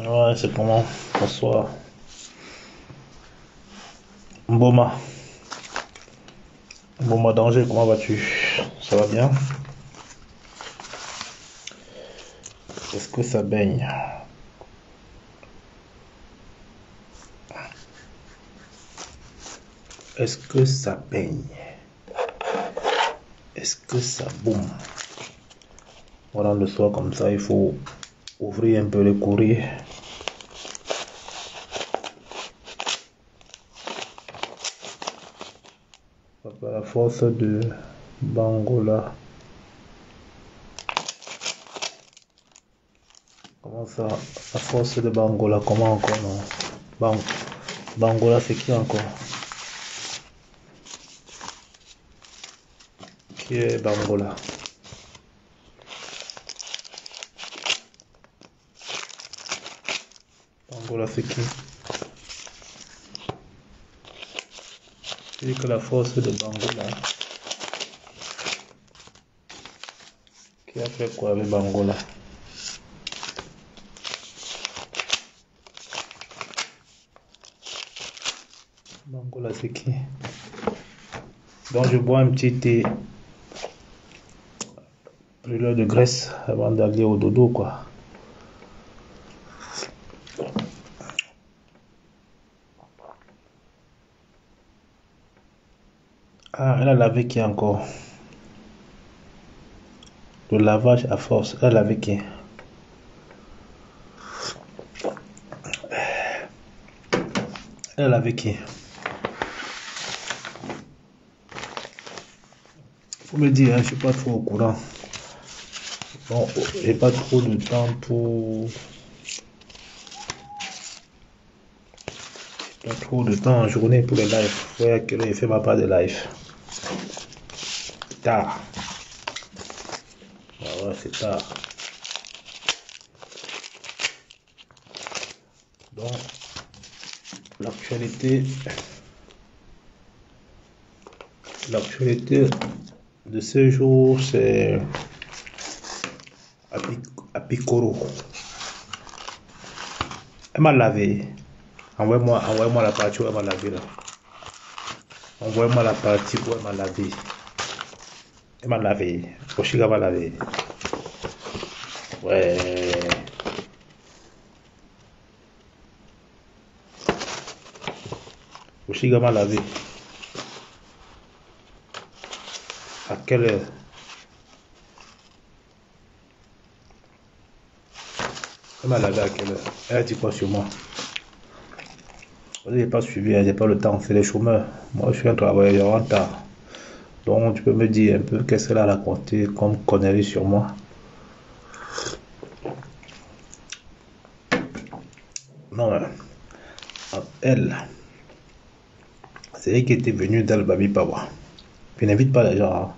Ouais, c'est comment? Bonsoir. Mboma. Mboma Danger, comment vas-tu? Ça va bien? Est-ce que ça baigne? Est-ce que ça baigne? Est-ce que ça boum? Voilà, le soir comme ça, il faut ouvrir un peu les courriers. La force de Bangola. Comment ça? La force de Bangola, comment encore non? Bangola, c'est qui encore? Qui est Bangola? Bangola, c'est qui? C'est que la force de Bangola. Qui a fait quoi avec Bangola? Bangola, c'est qui? Donc je bois un petit thé brûleur de graisse avant d'aller au dodo, quoi. Ah, elle a lavé qui encore? Le lavage à force, elle a lavé qui? Elle a lavé qui? Faut me dire, hein, je suis pas trop au courant. Bon, j'ai pas trop de temps pour... Pas trop de temps en journée pour les lives. Ouais, à quelle heure il fait ma part de live? Tard. Ah ouais, c'est tard. Donc, l'actualité de ce jour, c'est Apicoro. Elle m'a lavé. Envoie-moi la partie où elle m'a lavé là. Envoie-moi la partie où elle m'a lavé. Elle m'a lavé. Oshiga m'a lavé. Ouais. Oshiga m'a lavé. À quelle heure? Elle m'a lavé à quelle heure? Elle a dit quoi sur moi? Je n'ai pas suivi, j'ai pas le temps, c'est les chômeurs. Moi, je suis un travailleur en retard. Donc, tu peux me dire un peu qu'est-ce qu'elle a raconté comme connerie sur moi? Non, elle, c'est elle qui était venue dans le Babi Pawa. Je n'invite pas les gens. Hein.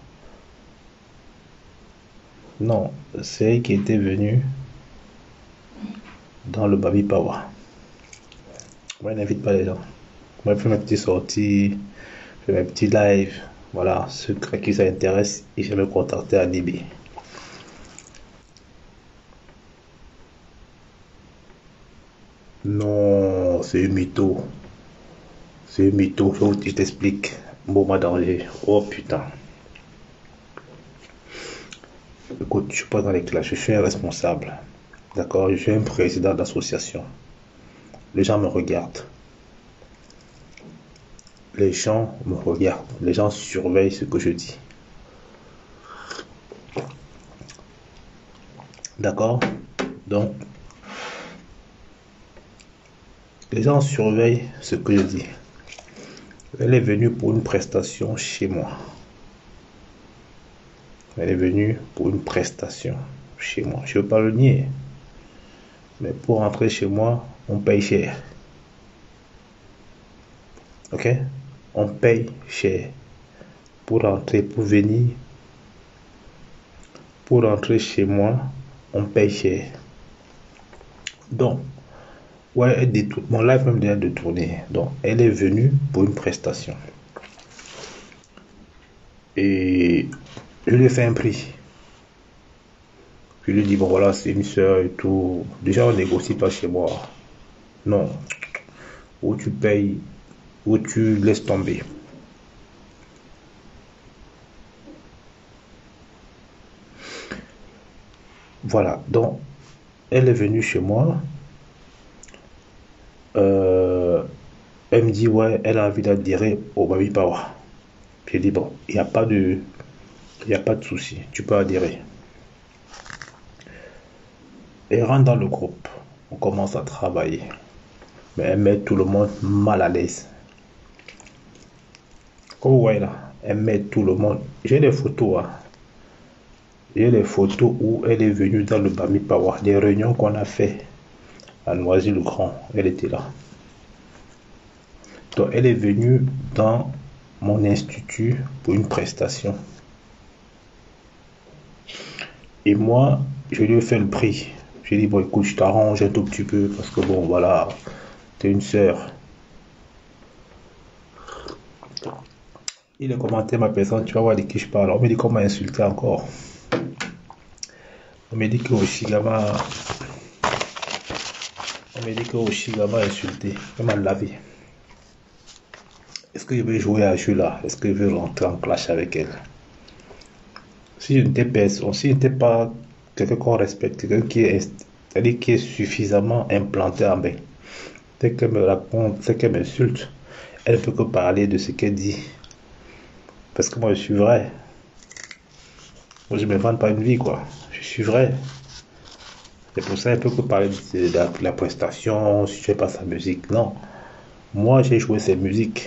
Non, c'est elle qui était venue dans le Babi Pawa. Moi, je n'invite pas les gens. Moi, je fais mes petites sorties, je fais mes petits lives. Voilà, ceux à qui ça intéresse, ils vont me contacter à Libye. Non, c'est un mytho. C'est un mytho, je t'explique. Bon, danger. Oh putain. Écoute, je suis pas dans les classes, je suis un responsable. D'accord, je suis un président d'association. Les gens me regardent. Les gens me regardent. Les gens surveillent ce que je dis. D'accord? Donc, les gens surveillent ce que je dis. Elle est venue pour une prestation chez moi. Elle est venue pour une prestation chez moi. Je ne veux pas le nier. Mais pour rentrer chez moi, on paye cher. Ok? On paye cher. Pour rentrer, pour venir, pour rentrer chez moi, on paye cher. Donc, ouais, elle détourne. Mon live même déjà de tourner. Donc, elle est venue pour une prestation. Et je lui ai fait un prix. Je lui dis, bon voilà, c'est une soeur et tout. Déjà, on négocie pas chez moi. Non. Ou tu payes, ou tu laisses tomber. Voilà. Donc, elle est venue chez moi. Euh, Elle me dit, ouais, elle a envie d'adhérer au Baby Power. J'ai dit, bon, il n'y a pas de souci, tu peux adhérer. Elle rentre dans le groupe, on commence à travailler. Mais elle met tout le monde mal à l'aise. Comme vous voyez là, elle met tout le monde. J'ai des photos, hein. J'ai des photos où elle est venue dans le Baby Power, des réunions qu'on a fait à Noisy-le-Grand. Elle était là. Donc, elle est venue dans mon institut pour une prestation. Et moi, je lui ai fait le prix. J'ai dit, bon, écoute, je t'arrange un tout petit peu parce que, bon, voilà, t'es une sœur. Il a commenté ma personne, tu vas voir de qui je parle. On me dit qu'on m'a insulté encore. On me dit que Oshigama. On me dit que Oshigama a insulté. Il m'a lavé. Est-ce que je vais jouer à ce jeu là? Est-ce que je vais rentrer en clash avec elle? Si je n'étais pas quelqu'un qu'on respecte, quelqu'un qui est suffisamment implanté en bain, dès qu'elle me raconte, dès qu'elle m'insulte, elle ne peut que parler de ce qu'elle dit. Parce que moi, je suis vrai. Moi, je ne me vante pas une vie, quoi. Je suis vrai. C'est pour ça qu'elle peut que parler de la prestation, si je fais pas sa musique. Non. Moi, j'ai joué cette musique.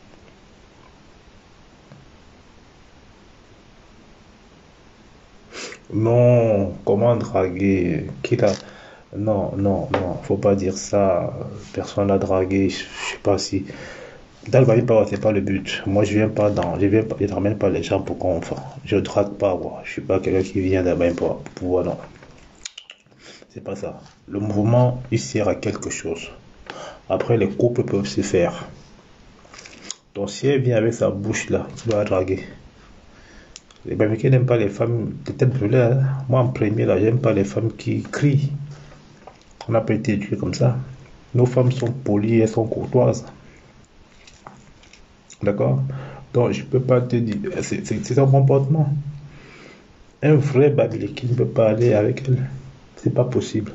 Non, comment draguer? Non, non, non, faut pas dire ça. Personne n'a dragué. Je sais pas si. Dans le Baby Power, c'est pas le but. Moi, je ne ramène pas les gens pour qu'on, enfin, je drague pas, moi. Je suis pas quelqu'un qui vient d'un Baby Power pour pouvoir, non. C'est pas ça. Le mouvement, il sert à quelque chose. Après, les couples peuvent se faire. Donc, si elle vient avec sa bouche là, tu dois la draguer. Les Bamileke n'aiment pas les femmes de tête brûlée, hein. Moi, en premier, là, j'aime pas les femmes qui crient. On n'a pas été éduqués comme ça. Nos femmes sont polies, elles sont courtoises. D'accord? Donc, je peux pas te dire. C'est son comportement. Un vrai Bamileke ne peut pas aller avec elle. C'est pas possible.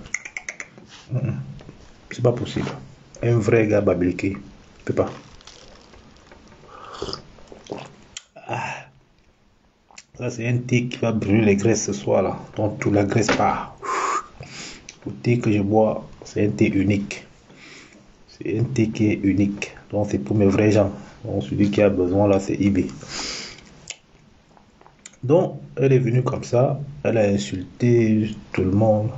C'est pas possible. Un vrai gars Bamileke ne peut pas. Ça, c'est un thé qui va brûler les graisses ce soir là. Donc, toute la graisse part. Le thé que je bois, c'est un thé unique. C'est un thé qui est unique. Donc, c'est pour mes vrais gens. Donc, celui qui a besoin là, c'est eBay. Donc, elle est venue comme ça. Elle a insulté tout le monde.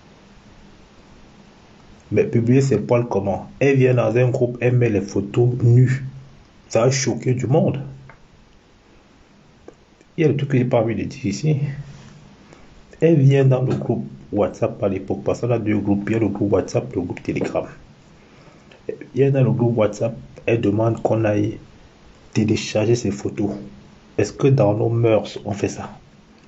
Mais publier ses poils comment? Elle vient dans un groupe, elle met les photos nues. Ça a choqué du monde. Il y a le truc que j'ai pas envie de dire ici. Elle vient dans le groupe WhatsApp à l'époque, parce qu'on a deux groupes. Il y a le groupe WhatsApp, le groupe Telegram. Elle vient dans le groupe WhatsApp, elle demande qu'on aille télécharger ses photos. Est-ce que dans nos mœurs, on fait ça?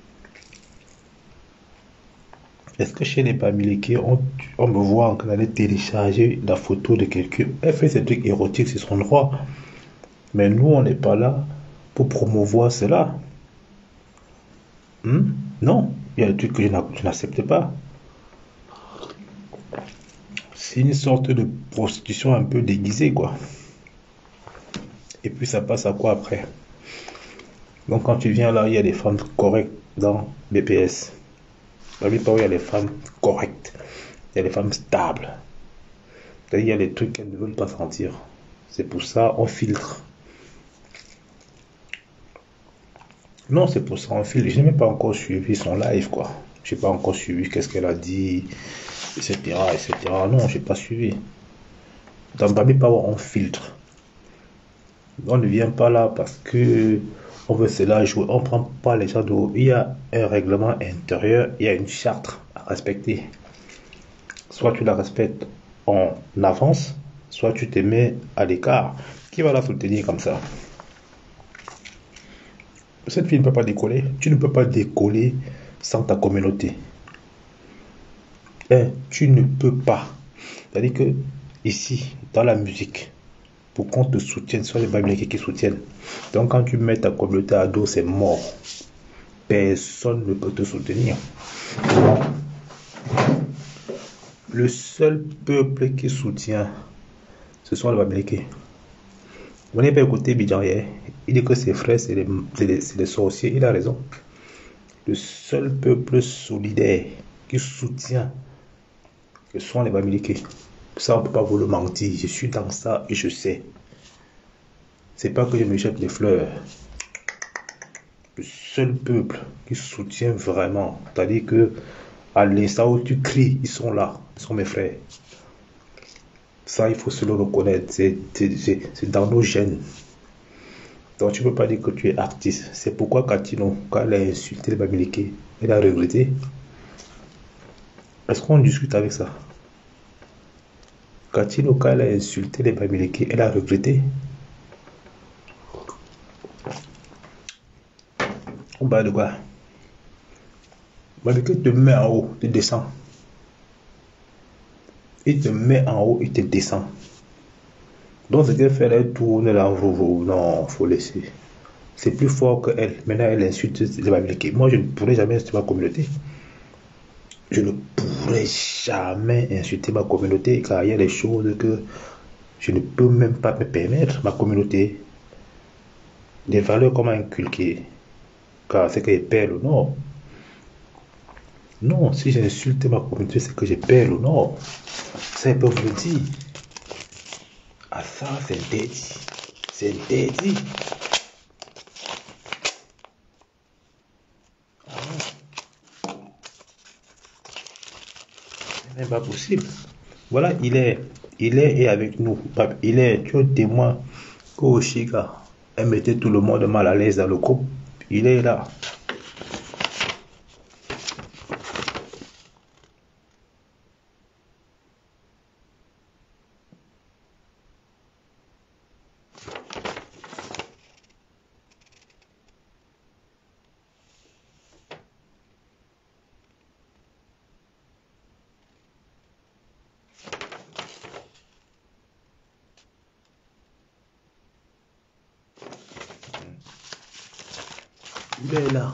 Est-ce que chez les Bamileke, on me voit en train d'aller télécharger la photo de quelqu'un? Elle fait ces trucs érotiques, c'est son droit. Mais nous, on n'est pas là pour promouvoir cela. Non, il y a des trucs que je n'accepte pas. C'est une sorte de prostitution un peu déguisée, quoi. Et puis ça passe à quoi après? Donc quand tu viens là, il y a des femmes correctes dans BPS. Dans il y a des femmes correctes. Il y a des femmes stables. Il y a des trucs qu'elles ne veulent pas sentir. C'est pour ça on filtre. Non, c'est pour ça on filtre. Je n'ai même pas encore suivi son live, quoi. Je n'ai pas encore suivi qu'est-ce qu'elle a dit, etc., etc. Non, je n'ai pas suivi. Dans Baby Power, on filtre. On ne vient pas là parce que on veut cela jouer. On ne prend pas les gens de haut. Il y a un règlement intérieur, il y a une charte à respecter. Soit tu la respectes en avance, soit tu te mets à l'écart. Qui va la soutenir comme ça? Cette fille ne peut pas décoller. Tu ne peux pas décoller sans ta communauté. Tu ne peux pas. C'est-à-dire que ici, dans la musique, pour qu'on te soutienne, ce sont les Bamileke qui soutiennent. Donc quand tu mets ta communauté à dos, c'est mort. Personne ne peut te soutenir. Le seul peuple qui soutient, ce sont les Bamileke. Vous n'avez pas écouté Bidjan hier. Il dit que ses frères, c'est des sorciers. Il a raison. Le seul peuple solidaire qui soutient, ce sont les Bamileke. Ça, on ne peut pas vous le mentir. Je suis dans ça et je sais. C'est pas que je me jette des fleurs. Le seul peuple qui soutient vraiment, c'est-à-dire que à l'instant où tu cries, ils sont là. Ils sont mes frères. Ça, il faut se le reconnaître. C'est dans nos gènes. Donc, tu ne peux pas dire que tu es artiste. C'est pourquoi Katino, quand elle a insulté les Bamileke, elle a regretté. Est-ce qu'on discute avec ça? Katino, quand elle a insulté les Bamileke, elle a regretté. On parle de quoi? Bamileke te met en haut, tu descends. Il te met en haut, il te descend. Donc, ce qu'elle fait, elle tourne la roue. Non, il faut laisser. C'est plus fort qu'elle. Maintenant, elle insulte les Bamileke. Moi, je ne pourrais jamais insulter ma communauté. Je ne pourrais jamais insulter ma communauté car il y a des choses que je ne peux même pas me permettre. Ma communauté, des valeurs comment inculquer. Car c'est que j'ai perds le nord. Non, si j'insulte ma communauté, c'est que j'ai perds le nord. Ça, ils peuvent me dire. Ah, ça, c'est interdit. C'est interdit. Ah ouais. Ce n'est pas possible. Voilà, il est et avec nous. Il est, tu es témoin qu'au Chiga, elle mettait tout le monde mal à l'aise dans le groupe. Il est là. Il est là.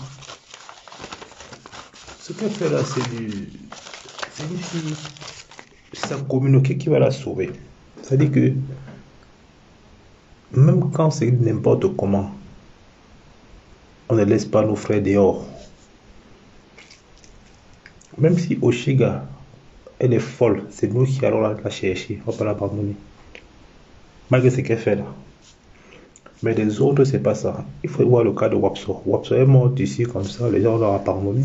Ce qu'elle fait là, c'est une fille, sa communauté qui va la sauver. C'est-à-dire que même quand c'est n'importe comment, on ne laisse pas nos frères dehors. Même si Oshiga, elle est folle, c'est nous qui allons la chercher, on va pas l'abandonner. Malgré ce qu'elle fait là. Mais les autres, c'est pas ça. Il faut voir le cas de Wapso. Wapso est mort ici comme ça, les gens l'ont abandonné.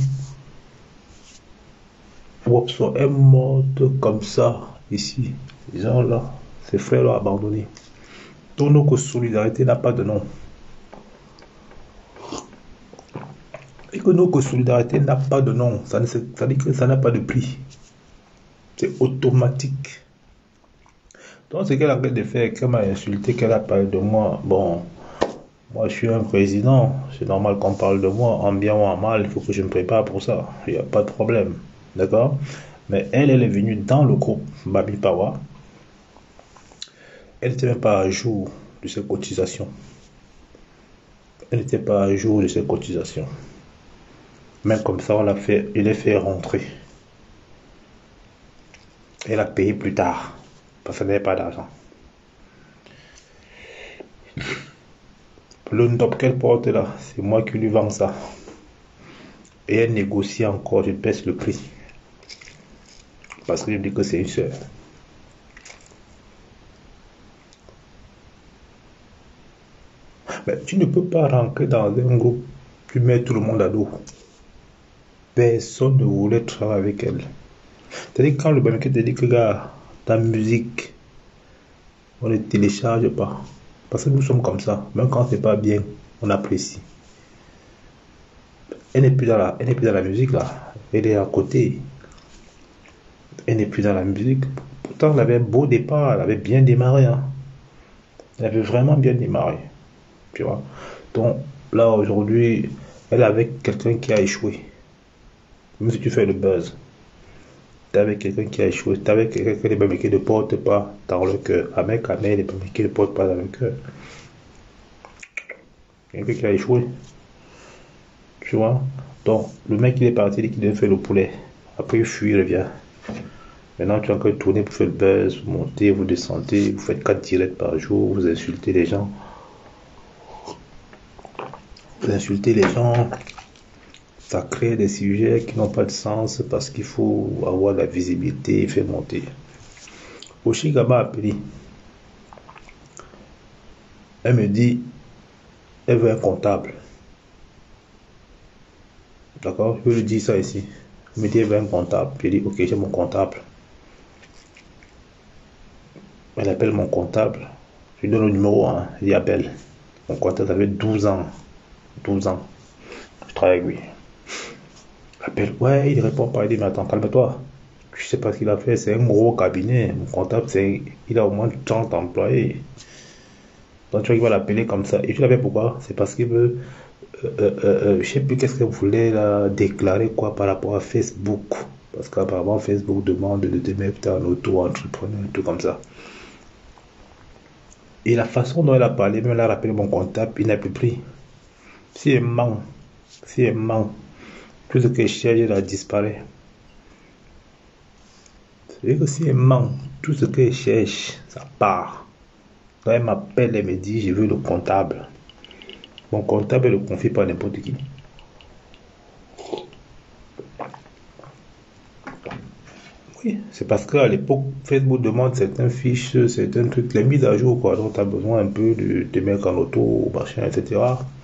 Wapso est morte comme ça, ici. Les gens là, ses frères l'ont abandonné. Donc notre solidarité n'a pas de nom. Et que notre solidarité n'a pas de nom, ça dit que ça n'a pas de prix. C'est automatique. Donc ce qu'elle a fait de faire, qu'elle m'a insulté, qu'elle a parlé de moi, bon, moi je suis un président, c'est normal qu'on parle de moi, en bien ou en mal, il faut que je me prépare pour ça, il n'y a pas de problème, d'accord? Mais elle est venue dans le groupe Babi Power, elle n'était même pas à jour de ses cotisations. Elle n'était pas à jour de ses cotisations. Même comme ça, on l'a fait, il est fait rentrer. Elle a payé plus tard. Parce qu'elle n'avait pas d'argent. Le top qu'elle porte là, c'est moi qui lui vends ça. Et elle négocie encore, je baisse le prix. Parce que je dis que c'est une soeur. Mais tu ne peux pas rentrer dans un groupe, tu mets tout le monde à dos. Personne ne voulait travailler avec elle. C'est-à-dire quand le banquier te dit que gars, ta musique, on ne télécharge pas. Parce que nous sommes comme ça. Même quand c'est pas bien, on apprécie. Elle n'est plus dans la musique là. Elle est à côté. Elle n'est plus dans la musique. Pourtant, elle avait un beau départ. Elle avait bien démarré. Hein. Elle avait vraiment bien démarré. Tu vois. Donc là, aujourd'hui, elle est avec quelqu'un qui a échoué. Même si tu fais le buzz. t'es avec quelqu'un qui a échoué, t'es avec quelqu'un que les Bamileke ne portent pas dans le cœur. Avec Amel, les Bamileke ne portent pas dans le cœur. Quelqu'un qui a échoué. Tu vois? Donc, le mec, il est parti, il dit qu'il devait faire le poulet. Après, il fuit, il revient. Maintenant, tu es encore tourné pour faire le buzz, vous montez, vous descendez, vous faites 4 directs par jour, vous insultez les gens. Vous insultez les gens. Ça crée des sujets qui n'ont pas de sens parce qu'il faut avoir la visibilité et faire monter. Oshigama m'a appelé. Elle me dit, elle veut un comptable. D'accord? Je lui dis ça ici. Elle me dit, elle veut un comptable. Puis elle dit, ok, j'ai mon comptable. Elle appelle mon comptable. Je lui donne le numéro, hein. Elle dit, appelle. Mon comptable, ça fait 12 ans. 12 ans. Je travaille avec lui. Appelle, ouais, il répond pas, il dit, mais attends, calme-toi. Je sais pas ce qu'il a fait, c'est un gros cabinet. Mon comptable, il a au moins 30 employés. Donc tu vois, il va l'appeler comme ça. Et tu l'avais pourquoi? C'est parce qu'il veut, je sais plus qu'est-ce qu'il voulait là, déclarer quoi par rapport à Facebook. Parce qu'apparemment, Facebook demande de te mettre en auto-entrepreneur, tout comme ça. Et la façon dont elle a parlé, même elle a rappelé mon comptable, il n'a plus pris. Si elle ment, tout ce que je cherche, là, disparaît. C'est-à-dire que si elle ment, tout ce que je cherche, ça part. Quand elle m'appelle, elle me dit, je veux le comptable. Mon comptable, elle le confie pas à n'importe qui. Oui, c'est parce qu'à l'époque, Facebook demande certaines fiches, certains trucs, les mises à jour, quoi. Donc, tu as besoin un peu de te mettre en auto, machin, etc.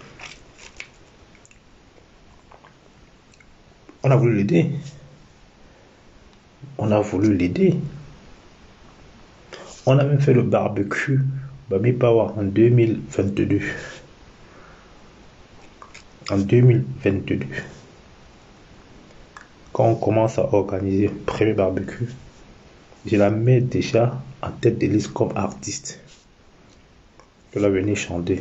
On a voulu l'aider. On a même fait le barbecue Bami Power en 2022. En 2022. Quand on commence à organiser le premier barbecue, je la mets déjà en tête de liste comme artiste. Que la venir chanter.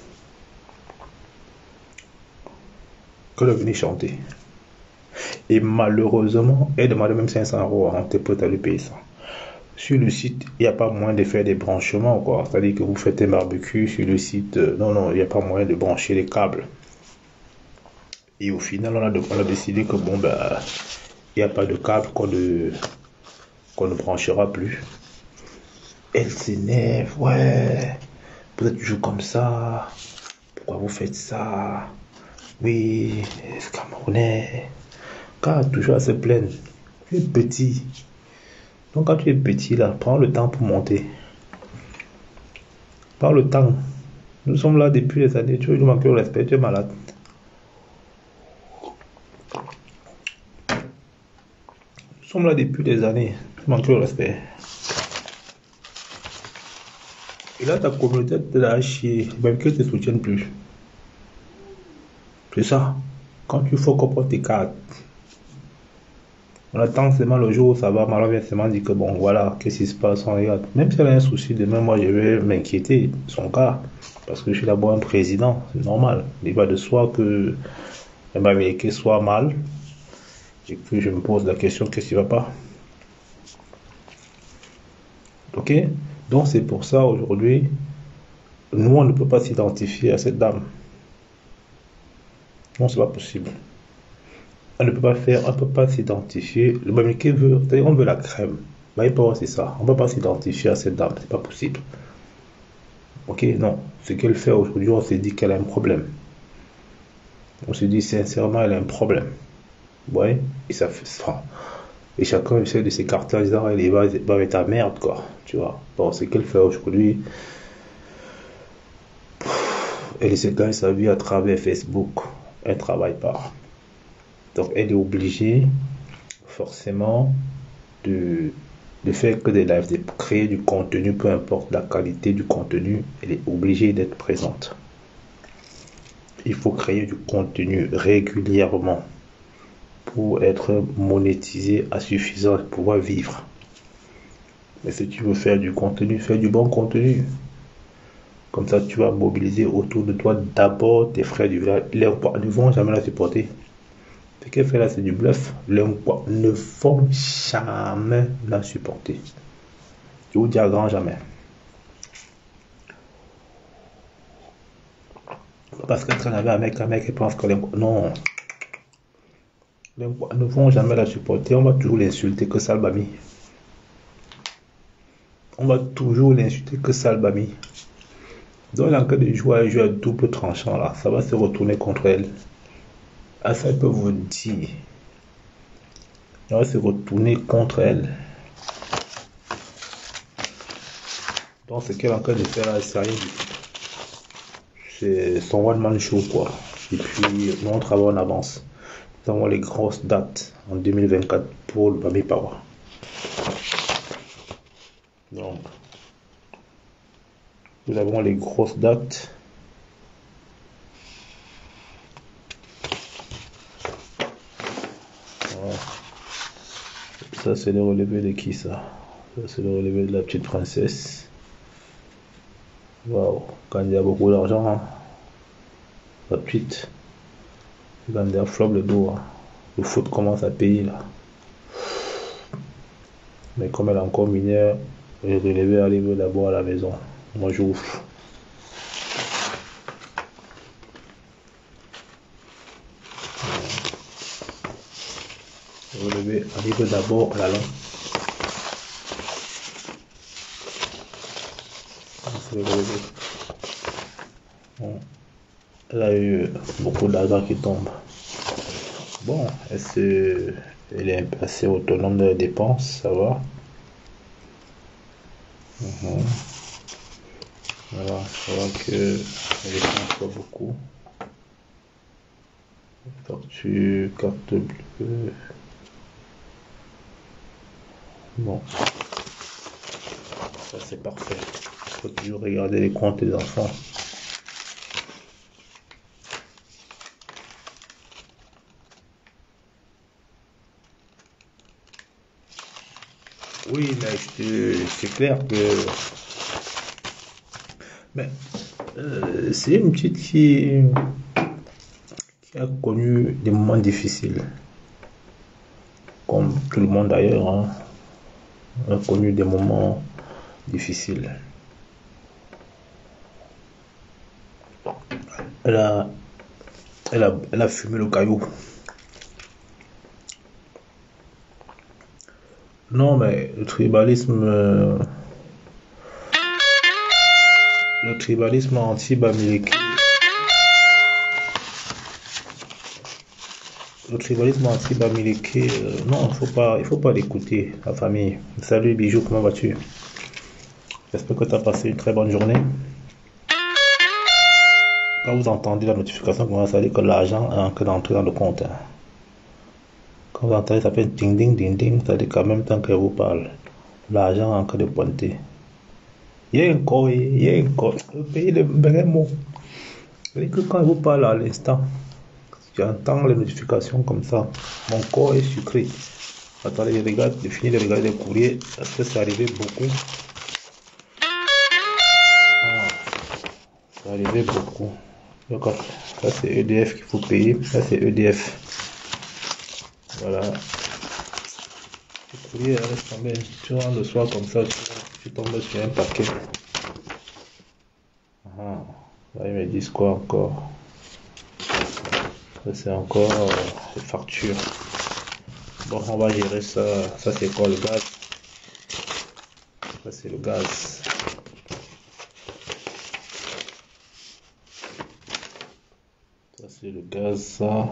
Et malheureusement, elle demandait même 500 €. Hein, t'es prêt à lui payer ça. Sur le site, il n'y a pas moyen de faire des branchements, quoi. C'est-à-dire que vous faites un barbecue sur le site. Non, il n'y a pas moyen de brancher les câbles. Et au final, on a décidé que bon, ben, il n'y a pas de câble qu'on ne branchera plus. Elle s'énerve, ouais, vous êtes toujours comme ça. Pourquoi vous faites ça? Oui, c'est Camerounais. Car toujours à se plaindre. Tu es petit. Donc quand tu es petit là, prends le temps pour monter. Prends le temps. Nous sommes là depuis des années. Tu veux nous manquer le respect, tu es malade. Nous sommes là depuis des années. Tu manques le respect. Et là, ta communauté te l'a chier. Même qu'elle ne te soutienne plus. C'est ça. Quand tu faut comprendre tes cartes. On attend seulement le jour où ça va. Malheureusement, vient seulement dire que bon, voilà, qu'est-ce qui se passe, on regarde. Même si elle a un souci, demain, moi, je vais m'inquiéter de son cas. Parce que je suis d'abord un président. C'est normal. Il va de soi que Bamileke soit mal. Et que je me pose la question, qu'est-ce qui va pas? Ok? Donc, c'est pour ça, aujourd'hui, nous, on ne peut pas s'identifier à cette dame. Non, c'est pas possible. On ne peut pas s'identifier. Le Bamileke veut, c'est-à-dire on veut la crème. C'est ça. On ne peut pas s'identifier à cette dame, c'est pas possible. Ok, non. Ce qu'elle fait aujourd'hui, on s'est dit qu'elle a un problème. On se dit sincèrement, elle a un problème. Ouais, et ça fait ça. Et chacun essaie de s'écarter en disant, elle va mettre ta merde, quoi. Tu vois. Bon, ce qu'elle fait aujourd'hui, elle essaie de gagner sa vie à travers Facebook. Elle ne travaille pas. Donc, elle est obligée, forcément, de faire que des lives, de créer du contenu, peu importe la qualité du contenu, elle est obligée d'être présente. Il faut créer du contenu régulièrement pour être monétisé à suffisance pour pouvoir vivre. Mais si tu veux faire du contenu, fais du bon contenu. Comme ça, tu vas mobiliser autour de toi d'abord tes frères du village. Ils ne vont jamais la supporter. Ce qu'elle fait là, c'est du bluff. Ne vont jamais la supporter. Je vous dis à grand jamais. Parce qu'elle traîne avec un mec et pense que non. Les ne vont jamais la supporter. On va toujours l'insulter que Salbami. On va toujours l'insulter que Salbami. Donc, en cas de jouer un jeu à double tranchant, là, ça va se retourner contre elle. Ah, ça peut vous dire. Ça va se retourner contre elle. Donc, ce qu'elle est en train de faire là, c'est rien du tout. C'est son one-man show, quoi. Et puis, nous, on travaille en avance. Nous avons les grosses dates en 2024 pour le Bami Power. Donc, nous avons les grosses dates. Voilà. Ça, c'est le relevé de qui, ça? Ça, c'est le relevé de la petite princesse. Waouh, quand il y a beaucoup d'argent, hein. La petite, quand il y a flop le dos, hein. Le foot commence à payer là. Mais comme elle est encore mineure, le relevé arrive d'abord à la maison. Moi j'ouvre. Le relevé arrive d'abord à la langue. C'est le relevé. Bon. Elle a eu beaucoup d'argent qui tombe. Bon, elle est assez autonome de la dépense, ça va. Voilà, ça va que elle dépense pas beaucoup. Facture, carte bleue. Bon, ça c'est parfait. Il faut toujours regarder les comptes des enfants. Oui, mais c'est clair que... Mais c'est une petite qui a connu des moments difficiles. Comme tout le monde d'ailleurs, hein. Elle a connu des moments difficiles. Elle a fumé le caillou. Non, mais le tribalisme anti-Bamileke, non, il faut pas l'écouter, la famille. Salut Bijou, comment vas-tu? J'espère que tu as passé une très bonne journée. Quand vous entendez la notification, ça veut dire que l'argent est en train d'entrer dans le compte, hein. Quand vous entendez, ça fait ding ding ding ding, ça veut dire qu'en même temps qu'elle vous parle, l'argent est en train de pointer. Il y a encore, le pays de vrais mots. C'est que quand je vous parle à l'instant, j'entends les notifications comme ça, mon corps est sucré. Attendez, je finis de regarder les courriers, parce que c'est arrivé beaucoup. C'est arrivé beaucoup. Donc, ça c'est EDF qu'il faut payer, ça c'est EDF. Voilà. Le courrier reste tombé. Tu rentres le soir comme ça, tu tombes sur un paquet. Là, ils me disent quoi encore? Ça c'est encore les factures. Bon, on va gérer ça. Ça c'est quoi, le gaz? Ça c'est le gaz. Ça c'est le gaz, ça.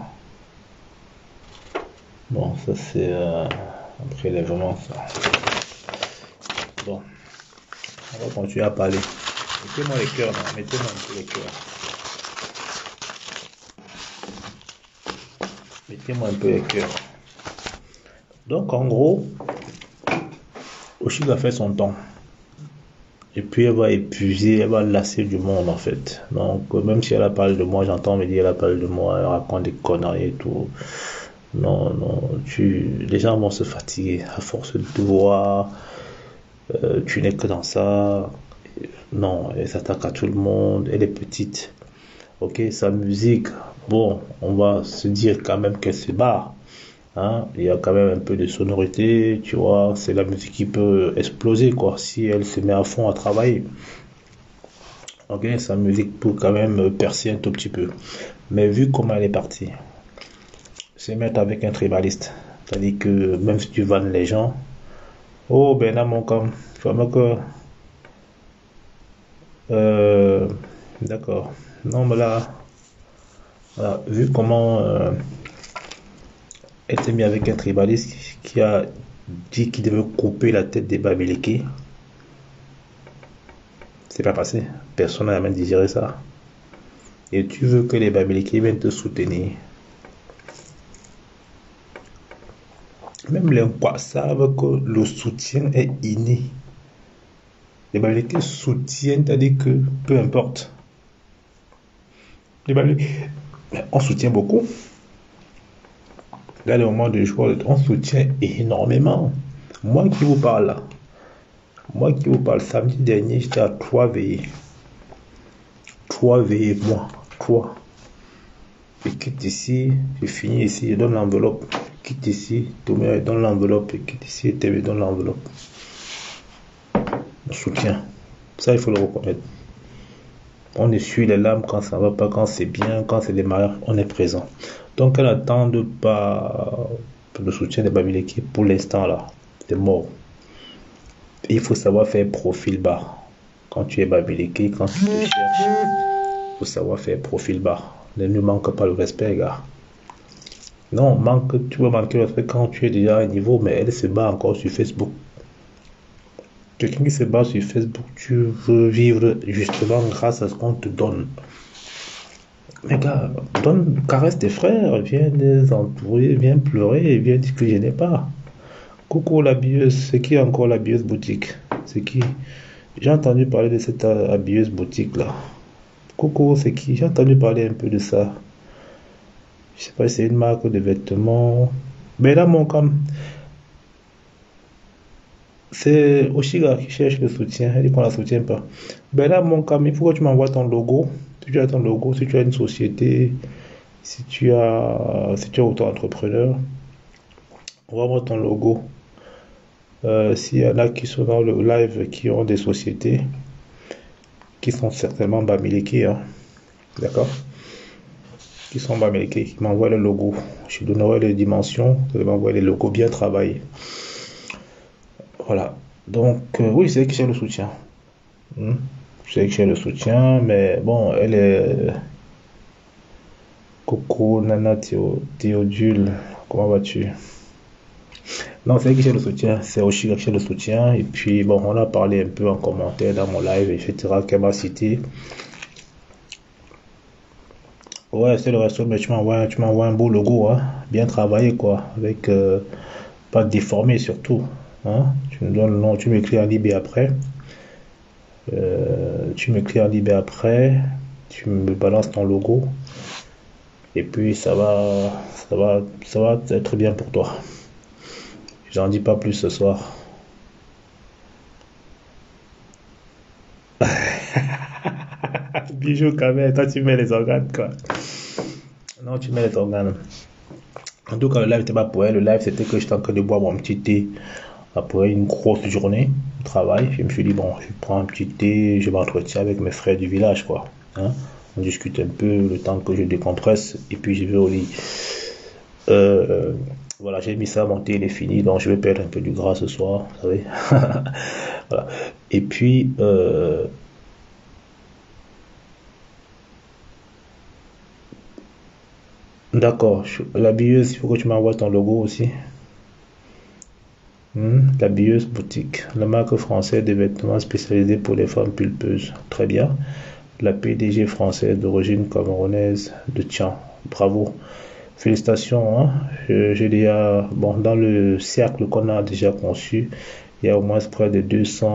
Bon, ça c'est un prélèvement, ça. Bon, on va continuer à parler. Mettez-moi les cœurs, là. Mettez-moi un peu les cœurs. Mettez-moi un peu les cœurs. Donc, en gros, Oshig a fait son temps. Et puis, elle va épuiser, elle va lasser du monde, en fait. Donc, même si elle a parlé de moi, j'entends me dire, elle a parlé de moi, elle raconte des conneries et tout. Non, les gens vont se fatiguer à force de te voir. Tu n'es que dans ça. Non, elle s'attaque à tout le monde. Elle est petite. Ok, sa musique, bon, on va se dire quand même qu'elle se barre. Hein, il y a quand même un peu de sonorité, tu vois, c'est la musique qui peut exploser, quoi, si elle se met à fond à travailler. Ok, sa musique peut quand même percer un tout petit peu. Mais vu comment elle est partie, se mettre avec un tribaliste, c'est-à-dire que même si tu vannes les gens, oh ben là mon com, vraiment que, euh, d'accord, non mais là, voilà, vu comment elle s'est mise avec un tribaliste qui a dit qu'il devait couper la tête des Bamileke, c'est pas passé, personne n'a même désiré ça. Et tu veux que les Bamileke viennent te soutenir. Même les Nkwa savent que le soutien est inné. Les Bamileke soutiennent, c'est-à-dire que peu importe. Les Bamileke, on soutient beaucoup. Dans les moments de joie, on soutient énormément. Moi qui vous parle là, moi qui vous parle, samedi dernier, j'étais à 3 veillées. 3 veillées, moi. 3. Je quitte ici, je finis ici, je donne l'enveloppe. Je quitte ici, Thomas, je donne l'enveloppe. Je quitte ici, je donne l'enveloppe. On soutient. Ça, il faut le reconnaître. On essuie les larmes quand ça va pas, quand c'est bien, quand c'est des mariages, on est présent. Donc, elle n'attend pas le soutien des Bamileke pour l'instant là. C'est mort. Et il faut savoir faire profil bas. Quand tu es Bamileke, quand tu te cherches, il faut savoir faire profil bas. Ne nous manque pas le respect, gars. Non, tu vas manquer le respect quand tu es déjà à un niveau, mais elle se bat encore sur Facebook. Quelqu'un qui se bat sur Facebook, tu veux vivre justement grâce à ce qu'on te donne. Mais gars, caresse tes frères, viens les entourer, viens pleurer, viens dire que je n'ai pas. Coucou la bieuse, c'est qui encore la bieuse boutique? C'est qui? J'ai entendu parler de cette habilleuse boutique là. Coucou, c'est qui? J'ai entendu parler un peu de ça. Je sais pas si c'est une marque de vêtements. Mais là, mon cam, c'est Oshiga qui cherche le soutien. Elle dit qu'on la soutient pas. Ben là, mon cam, il faut que tu m'envoies ton logo. Si tu as ton logo, si tu as une société, si tu es auto-entrepreneur, envoie-moi ton logo. S'il y en a qui sont dans le live qui ont des sociétés, qui sont certainement Bamileke, hein, d'accord? Qui sont Bamileke, qui m'envoient le logo. Je donnerai les dimensions, je vais m'envoyer les logos bien travaillés. Voilà. Donc, oui, c'est que j'ai le soutien. C'est que j'ai le soutien, mais bon, elle est. Coco, Nana, Théodule, comment vas-tu? Non, c'est que j'ai le soutien, c'est aussi que j'ai le soutien. Et puis, bon, on a parlé un peu en commentaire dans mon live, etc., qu'elle m'a cité. Ouais, c'est le resto, mais tu m'envoies un beau logo, hein, bien travaillé, quoi, avec pas déformé surtout. Hein. Tu me donnes le nom, tu m'écris en Libé après. Tu m'écris en Libé après, tu me balances ton logo, et puis ça va être bien pour toi. J'en dis pas plus ce soir. Bijou quand même, toi tu mets les organes quoi. Non, tu mets les organes. En tout cas, le live n'était pas pour elle. Le live c'était que j'étais en train de boire mon petit thé après une grosse journée de travail. Je me suis dit, bon, je prends un petit thé, je m'entretiens avec mes frères du village quoi. Hein? On discute un peu le temps que je décompresse et puis je vais au lit. Voilà, j'ai mis ça, mon thé il est fini, donc je vais perdre un peu du gras ce soir, vous savez. Voilà. Et puis, d'accord, la billeuse, il faut que tu m'envoies ton logo aussi. La billeuse boutique, la marque française de vêtements spécialisée pour les femmes pulpeuses. Très bien. La PDG française d'origine camerounaise de Tian. Bravo. Félicitations. Hein. J'ai déjà, bon, dans le cercle qu'on a déjà conçu, il y a au moins près de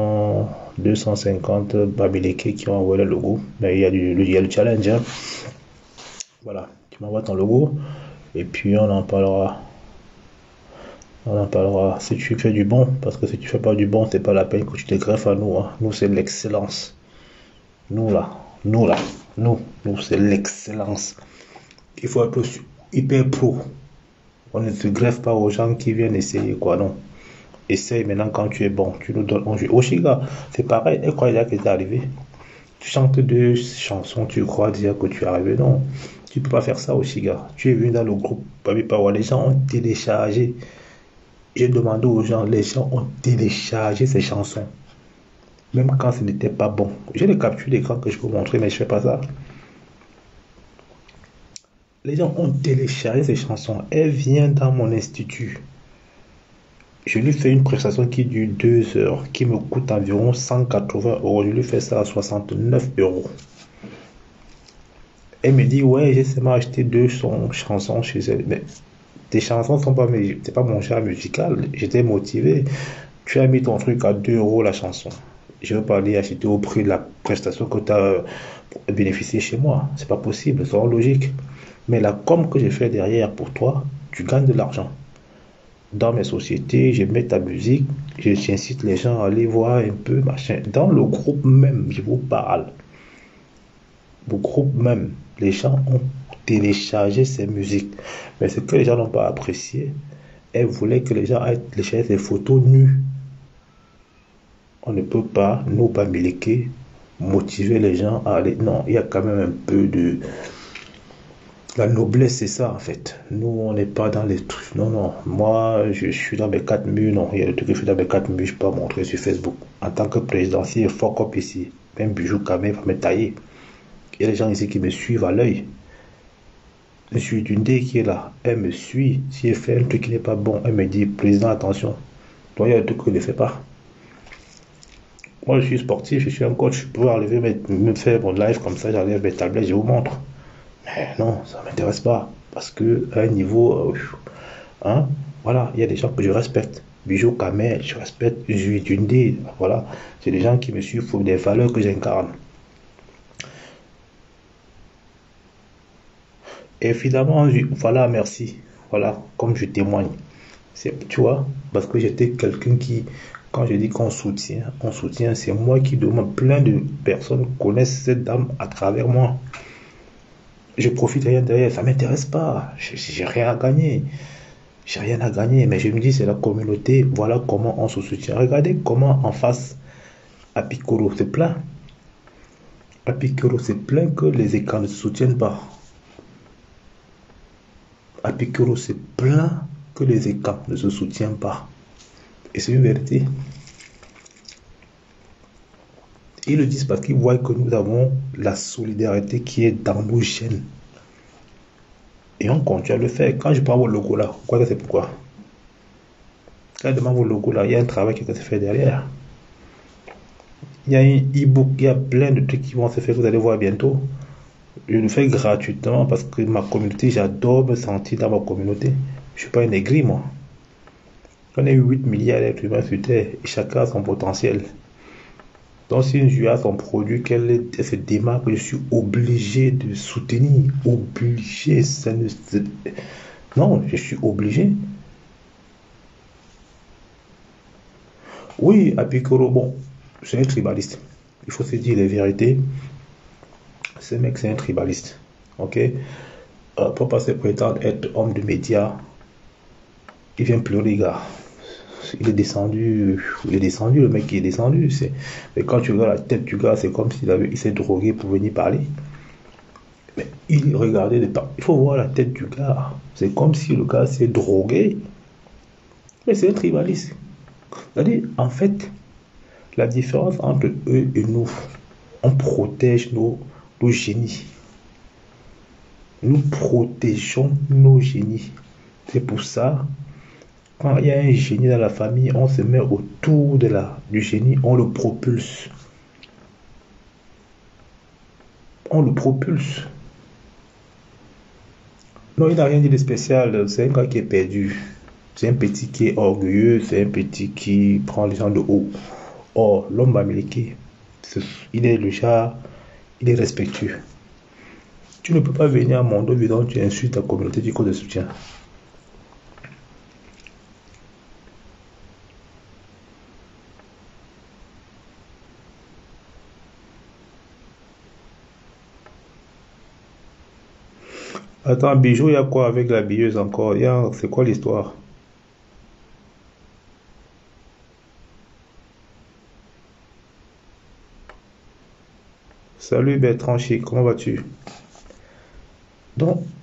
250 Bamileke qui ont envoyé le logo. Mais il y a le challenge. Hein. Voilà, tu m'envoies ton logo et puis on en parlera. On en parlera si tu fais du bon, parce que si tu fais pas du bon, c'est pas la peine que tu te greffes à nous. Hein. Nous, c'est l'excellence. Nous là, Nous, c'est l'excellence. Il faut être hyper pro. On ne se greffe pas aux gens qui viennent essayer, quoi, non. Essaye maintenant quand tu es bon, tu nous donnes un jeu. Oshiga, c'est pareil, elle croit déjà que c'est arrivé. Tu chantes deux chansons, tu crois dire que tu es arrivé. Non, tu peux pas faire ça, Oshiga. Tu es venu dans le groupe Baby Power, les gens ont téléchargé. J'ai demandé aux gens, les gens ont téléchargé ces chansons. Même quand ce n'était pas bon. J'ai les captures d'écran que je peux montrer, mais je fais pas ça. Les gens ont téléchargé ces chansons. Elle vient dans mon institut. Je lui fais une prestation qui dure 2 heures, qui me coûte environ 180 euros. Je lui fais ça à 69 euros. Elle me dit, ouais, j'ai seulement acheté chansons chez elle. Mais tes chansons sont pas, c'est pas mon genre musical. J'étais motivé. Tu as mis ton truc à 2 euros la chanson. Je ne veux pas aller acheter au prix de la prestation que tu as bénéficié chez moi. C'est pas possible, c'est logique. Mais la com que j'ai fait derrière pour toi, tu gagnes de l'argent. Dans mes sociétés, je mets ta musique, j'incite les gens à aller voir un peu, machin. Dans le groupe même, je vous parle. Le groupe même, les gens ont téléchargé ces musiques. Mais ce que les gens n'ont pas apprécié, elles voulaient que les gens aillent télécharger ces photos nues. On ne peut pas, nous, pas miliquer, motiver les gens à aller. Non, il y a quand même un peu de. La noblesse, c'est ça, en fait. Nous, on n'est pas dans les trucs. Non, non. Moi, je suis dans mes 4 murs. Non, il y a des trucs que je suis dans mes 4 murs, je peux pas montrer sur Facebook. En tant que présidentiel, fuck up ici. Même Bijou Kamé va me tailler. Il y a des gens ici qui me suivent à l'œil. Je suis d'une dé qui est là. Elle me suit. Si elle fait un truc qui n'est pas bon, elle me dit, président, attention. Toi, il y a des trucs que je ne fais pas. Moi, je suis sportif, je suis un coach. Je peux enlever me faire mon live comme ça, j'enlève mes tablettes, je vous montre. Mais non, ça ne m'intéresse pas. Parce que à un niveau, hein, voilà, il y a des gens que je respecte. Bijou Kamel, je respecte Jui Dundé, voilà. C'est des gens qui me suivent pour des valeurs que j'incarne. Et finalement, voilà, merci. Voilà, comme je témoigne. Tu vois, parce que j'étais quelqu'un qui, quand je dis qu'on soutient, c'est moi qui demande. Plein de personnes connaissent cette dame à travers moi. Je profite rien derrière, ça m'intéresse pas. J'ai rien à gagner. J'ai rien à gagner, mais je me dis, c'est la communauté, voilà comment on se soutient. Regardez comment en face, Apicoro se plaint. Apicoro se plaint que les écrans ne se soutiennent pas. Apicoro se plaint que les écrans ne se soutiennent pas. Et c'est une vérité. Ils le disent parce qu'ils voient que nous avons la solidarité qui est dans nos gènes. Et on continue à le faire. Quand je prends vos logos là, vous croyez que c'est pourquoi? Quand je demande vos logos là, il y a un travail qui se fait derrière. Il y a un e-book, il y a plein de trucs qui vont se faire, vous allez voir bientôt. Je le fais gratuitement parce que ma communauté, j'adore me sentir dans ma communauté. Je ne suis pas un aigri, moi. On a eu 8 milliards d'êtres humains sur Terre et chacun a son potentiel. Donc, si une juge a son produit, qu'elle se démarque, je suis obligé de soutenir. Obligé, ça ne. Non, je suis obligé. Oui, Apicoro, bon, c'est un tribaliste. Il faut se dire les vérités. Ce mec, c'est un tribaliste. Ok? Pour pas se prétendre être homme de médias, il vient pleurer, gars. Il est descendu, le mec qui est descendu. Mais quand tu regardes la tête du gars, c'est comme il s'est drogué pour venir parler. Mais regardez de temps. Il faut voir la tête du gars. C'est comme si le gars s'est drogué. Mais c'est un tribaliste. C'est-à-dire, en fait, la différence entre eux et nous, on protège nos génies. Nous protégeons nos génies. C'est pour ça, quand il y a un génie dans la famille, on se met autour du génie, on le propulse. On le propulse. Non, il n'a rien dit de spécial. C'est un gars qui est perdu. C'est un petit qui est orgueilleux. C'est un petit qui prend les gens de haut. Or, l'homme américain, il est le genre, il est respectueux. Tu ne peux pas venir à mon dos, évidemment, tu insultes ta communauté du code de soutien. Attends, Bijou, il y a quoi avec la billeuse encore? C'est quoi l'histoire? Salut Bertrand Chic, comment vas-tu? Donc,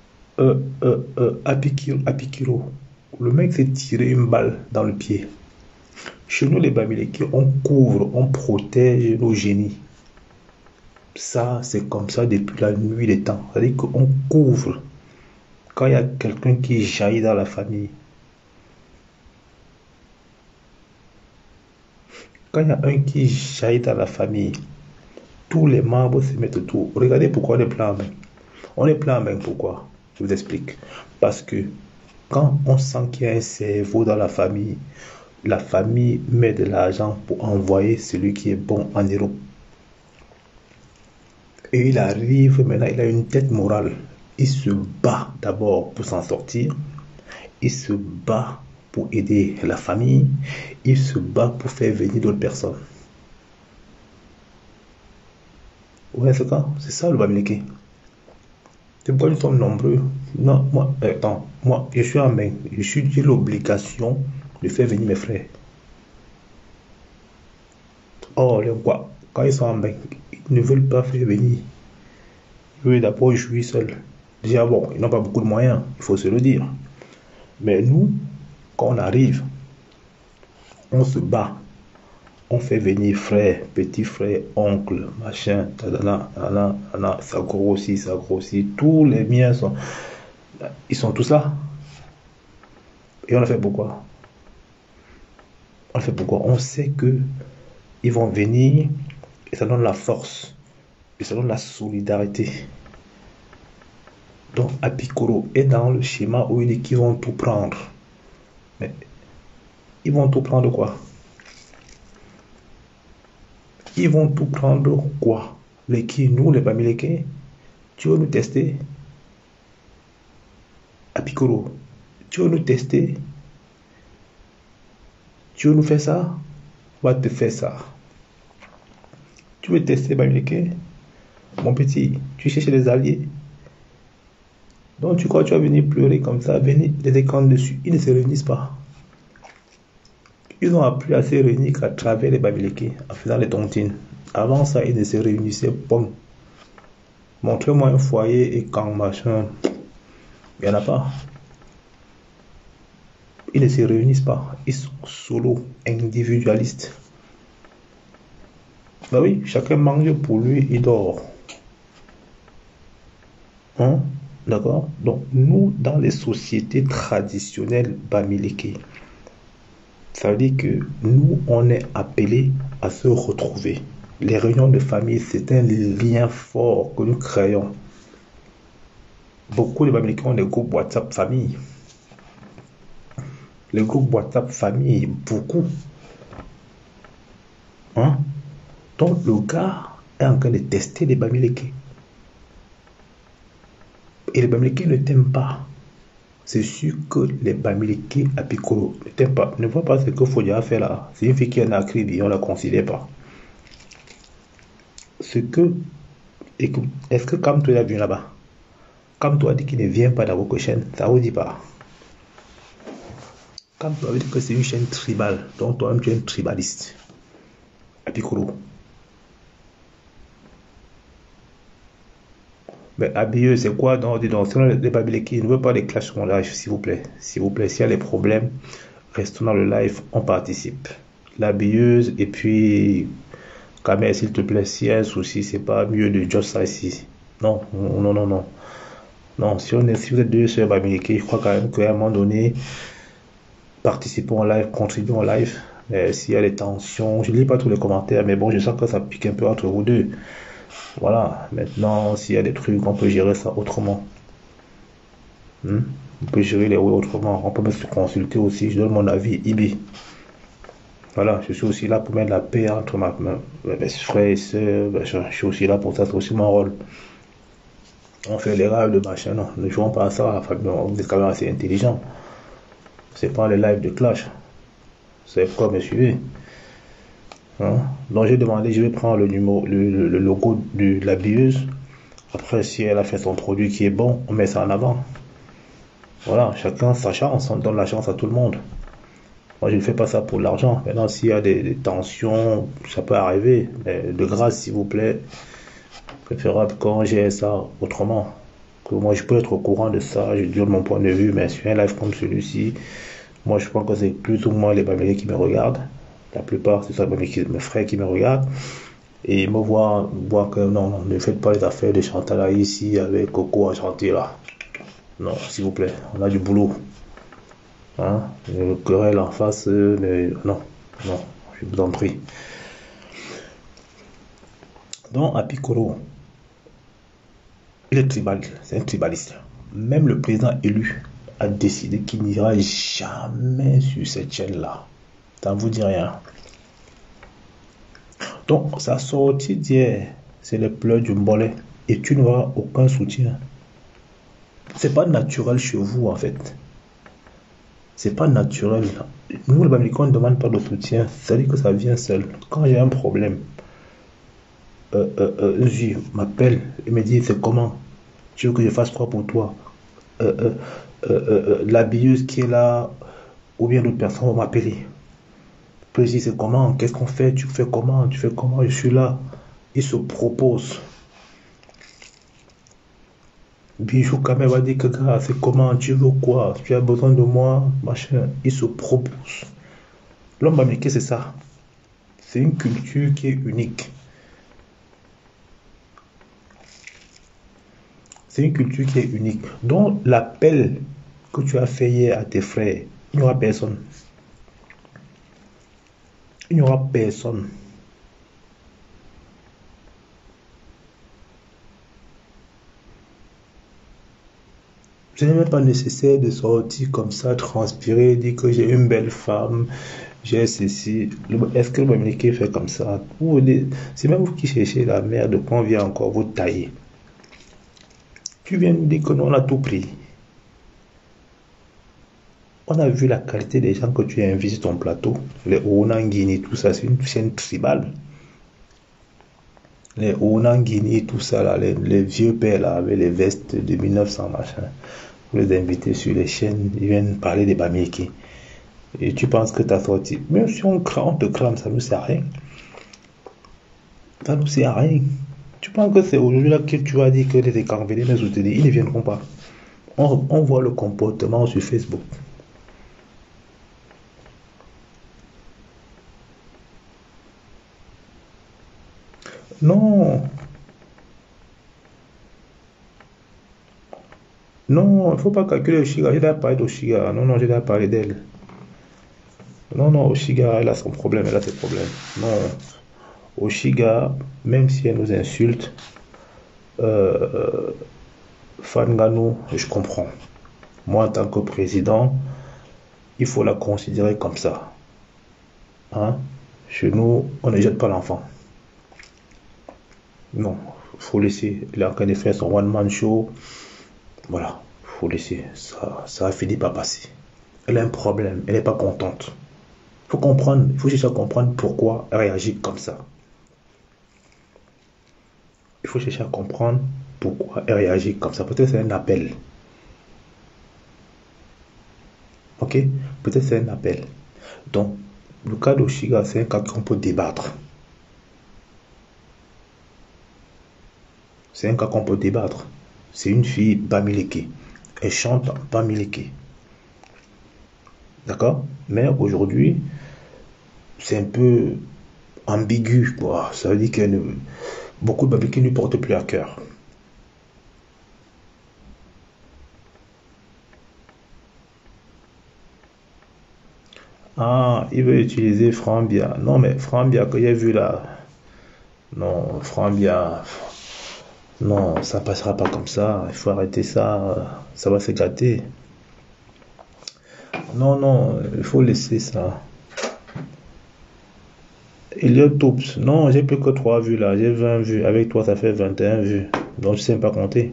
Apikiro, le mec s'est tiré une balle dans le pied. Chez nous, les Bamileke, on couvre, on protège nos génies. Ça, c'est comme ça depuis la nuit des temps. C'est-à-dire qu'on couvre. Quand il y a quelqu'un qui jaillit dans la famille, quand il y a un qui jaillit dans la famille, tous les membres se mettent autour. Regardez pourquoi on est plein en main. On est plein en main, pourquoi? Je vous explique. Parce que quand on sent qu'il y a un cerveau dans la famille met de l'argent pour envoyer celui qui est bon en Europe. Et il arrive maintenant, il a une tête morale. Il se bat d'abord pour s'en sortir. Il se bat pour aider la famille. Il se bat pour faire venir d'autres personnes. Ouais, c'est ça le Bamileke. C'est pourquoi nous sommes nombreux. Non, moi, je suis en main. J'ai l'obligation de faire venir mes frères. Or, quand ils sont en main, ils ne veulent pas faire venir. Ils veulent d'abord jouir seuls. Déjà, bon, ils n'ont pas beaucoup de moyens, il faut se le dire. Mais nous, quand on arrive, on se bat. On fait venir frère, petit frère, oncle, machin, ça grossit. Tous les miens ils sont tous là. Et on le fait pourquoi? On le fait pourquoi? On sait que ils vont venir et ça donne la force. Et ça donne la solidarité. Donc Apikoro est dans le schéma où il dit qu'ils vont tout prendre. Mais ils vont tout prendre quoi? Ils vont tout prendre quoi? Les qui? Nous, les Bamileke? Tu veux nous tester? Apikoro, tu veux nous tester? Tu veux nous faire ça? On va te faire ça. Tu veux tester Bamileke? Mon petit, tu cherches des alliés. Donc tu crois que tu vas venir pleurer comme ça, venir les écrans dessus. Ils ne se réunissent pas. Ils ont appris à se réunir qu'à travers les Bamileke, en faisant les tontines. Avant ça, ils ne se réunissaient pas. Montrez-moi un foyer et quand machin, il n'y en a pas. Ils ne se réunissent pas. Ils sont solo, individualistes. Ben oui, chacun mange pour lui, il dort. Hein? D'accord? Donc, nous, dans les sociétés traditionnelles Bamileke, ça veut dire que nous, on est appelés à se retrouver. Les réunions de famille, c'est un lien fort que nous créons. Beaucoup de Bamileke ont des groupes WhatsApp famille. Les groupes WhatsApp famille, beaucoup. Hein? Donc, le gars est en train de tester les Bamileke. Et les Bamileke ne t'aiment pas. C'est sûr que les Bamileke à Piccolo ne t'aiment pas. Ne vois pas ce que Fodia a fait là. C'est une fille qui en a écrit, on ne la considère pas. Est-ce que comme toi, vient là-bas, comme toi dit qu'il ne vient pas dans votre chaîne, ça vous dit pas. Comme toi dit que c'est une chaîne tribale, donc toi-même tu es un tribaliste. À Piccolo. Mais habilleux, c'est quoi? Non, dis donc, sinon les Bamileke ne veulent pas des clashs sur mon live, s'il vous plaît. S'il vous plaît, s'il y a des problèmes, restons dans le live, on participe. L'habilleuse, et puis, Kamer, s'il te plaît, s'il y a un souci, c'est pas mieux de juste ça ici. Non, non, non, non. Non, si vous êtes deux sur Bamileke, je crois quand même qu'à un moment donné, participons en live, contribuons en live. S'il y a des tensions, je ne lis pas tous les commentaires, mais bon, je sens que ça pique un peu entre vous deux. Voilà, maintenant, s'il y a des trucs, on peut gérer ça autrement. On peut gérer les oui autrement. On peut même se consulter aussi. Je donne mon avis, Ibi. Voilà, je suis aussi là pour mettre la paix entre mes frères et sœurs. Je suis aussi là pour ça, c'est aussi mon rôle. On fait les rêves de machin, non. Ne jouons pas à ça. On est quand même assez intelligent. C'est pas les lives de clash. C'est quoi me suivez? Hein? Donc j'ai demandé, je vais prendre le logo de la billeuse Après, si elle a fait son produit qui est bon, on met ça en avant. Voilà, chacun sa chance, on donne la chance à tout le monde. Moi, je ne fais pas ça pour l'argent. Maintenant, s'il y a des tensions, ça peut arriver. Mais de grâce, s'il vous plaît, préférable quand j'ai ça autrement. Que moi, je peux être au courant de ça, je donne mon point de vue, mais sur un live comme celui-ci, moi, je pense que c'est plus ou moins les Bamilés qui me regardent. La plupart, c'est ça mes frères qui me regardent. Et ils me voient que non, ne faites pas les affaires de Chantal ici avec Coco à chanter là. Non, s'il vous plaît, on a du boulot. Hein? Le querelle en face, mais non, non, je vous en prie. Donc, à Piccolo, il est tribal, c'est un tribaliste. Même le président élu a décidé qu'il n'ira jamais sur cette chaîne-là. Ça ne vous dit rien. Donc, sa sortie d'hier, c'est le pleurs du mbolet. Et tu n'auras aucun soutien. C'est pas naturel chez vous, en fait. C'est pas naturel. Nous, les Américains, on ne demande pas de soutien. Ça dit que ça vient seul. Quand j'ai un problème, je m'appelle et me dit c'est comment? Tu veux que je fasse quoi pour toi? L'habilleuse qui est là, ou bien d'autres personnes vont m'appeler. Puis je dis c'est comment? Qu'est-ce qu'on fait? Tu fais comment? Tu fais comment? Je suis là. Il se propose. Bijou Kamel va dire que gars, c'est comment? Tu veux quoi? Tu as besoin de moi? Machin. Il se propose. L'homme américain, c'est ça. C'est une culture qui est unique. C'est une culture qui est unique. Donc, l'appel que tu as fait hier à tes frères, il n'y aura personne. Il n'y aura personne. Ce n'est même pas nécessaire de sortir comme ça, transpirer, dire que j'ai une belle femme, j'ai ceci. Est-ce que le Américain fait comme ça? C'est même vous qui cherchez la merde, quand on vient encore vous tailler. Tu viens nous dire que nous, on a tout pris. On a vu la qualité des gens que tu as invités sur ton plateau. Les Onangini, tout ça, c'est une chaîne tribale. Les Onangini, tout ça, là, les vieux pères là, avec les vestes de 1900, machin. Vous les invitez sur les chaînes, ils viennent parler des Bamileke. Et tu penses que tu as sorti. Même si on te crame, ça ne nous sert à rien. Ça ne nous sert à rien. Tu penses que c'est aujourd'hui là que tu vas dire que les Écarvelés mais soutenir, ils ne viendront pas. On voit le comportement sur Facebook. Non, non, il ne faut pas calculer Oshiga. J'ai déjà parlé d'Oshiga. Non, non, j'ai déjà parlé d'elle. Non, non, Oshiga, elle a son problème, elle a ses problèmes. Non, Oshiga, même si elle nous insulte, Fangano, je comprends. Moi, en tant que président, il faut la considérer comme ça. Hein? Chez nous, on ne jette pas l'enfant. Non, il faut laisser. Il a en train de faire son one-man show. Voilà, il faut laisser. Ça a fini par passer. Elle a un problème, elle n'est pas contente. Il faut comprendre, il faut chercher à comprendre pourquoi elle réagit comme ça. Il faut chercher à comprendre pourquoi elle réagit comme ça. Peut-être c'est un appel. Ok? Peut-être c'est un appel. Donc, le cas d'Oshiga, c'est un cas qu'on peut débattre. C'est un cas qu'on peut débattre. C'est une fille Bamileke. Elle chante Bamileke. D'accord? Mais aujourd'hui, c'est un peu ambigu, quoi. Ça veut dire que beaucoup de Bamileke ne portent plus à cœur. Ah, il veut utiliser Frambia. Non, mais Frambia que j'ai vu là. Non, Frambia. Non, ça passera pas comme ça. Il faut arrêter ça. Ça va se gâter. Non, non, il faut laisser ça. Elliot Tops. Non, j'ai plus que 3 vues là. J'ai 20 vues. Avec toi, ça fait 21 vues. Donc, je sais pas compter.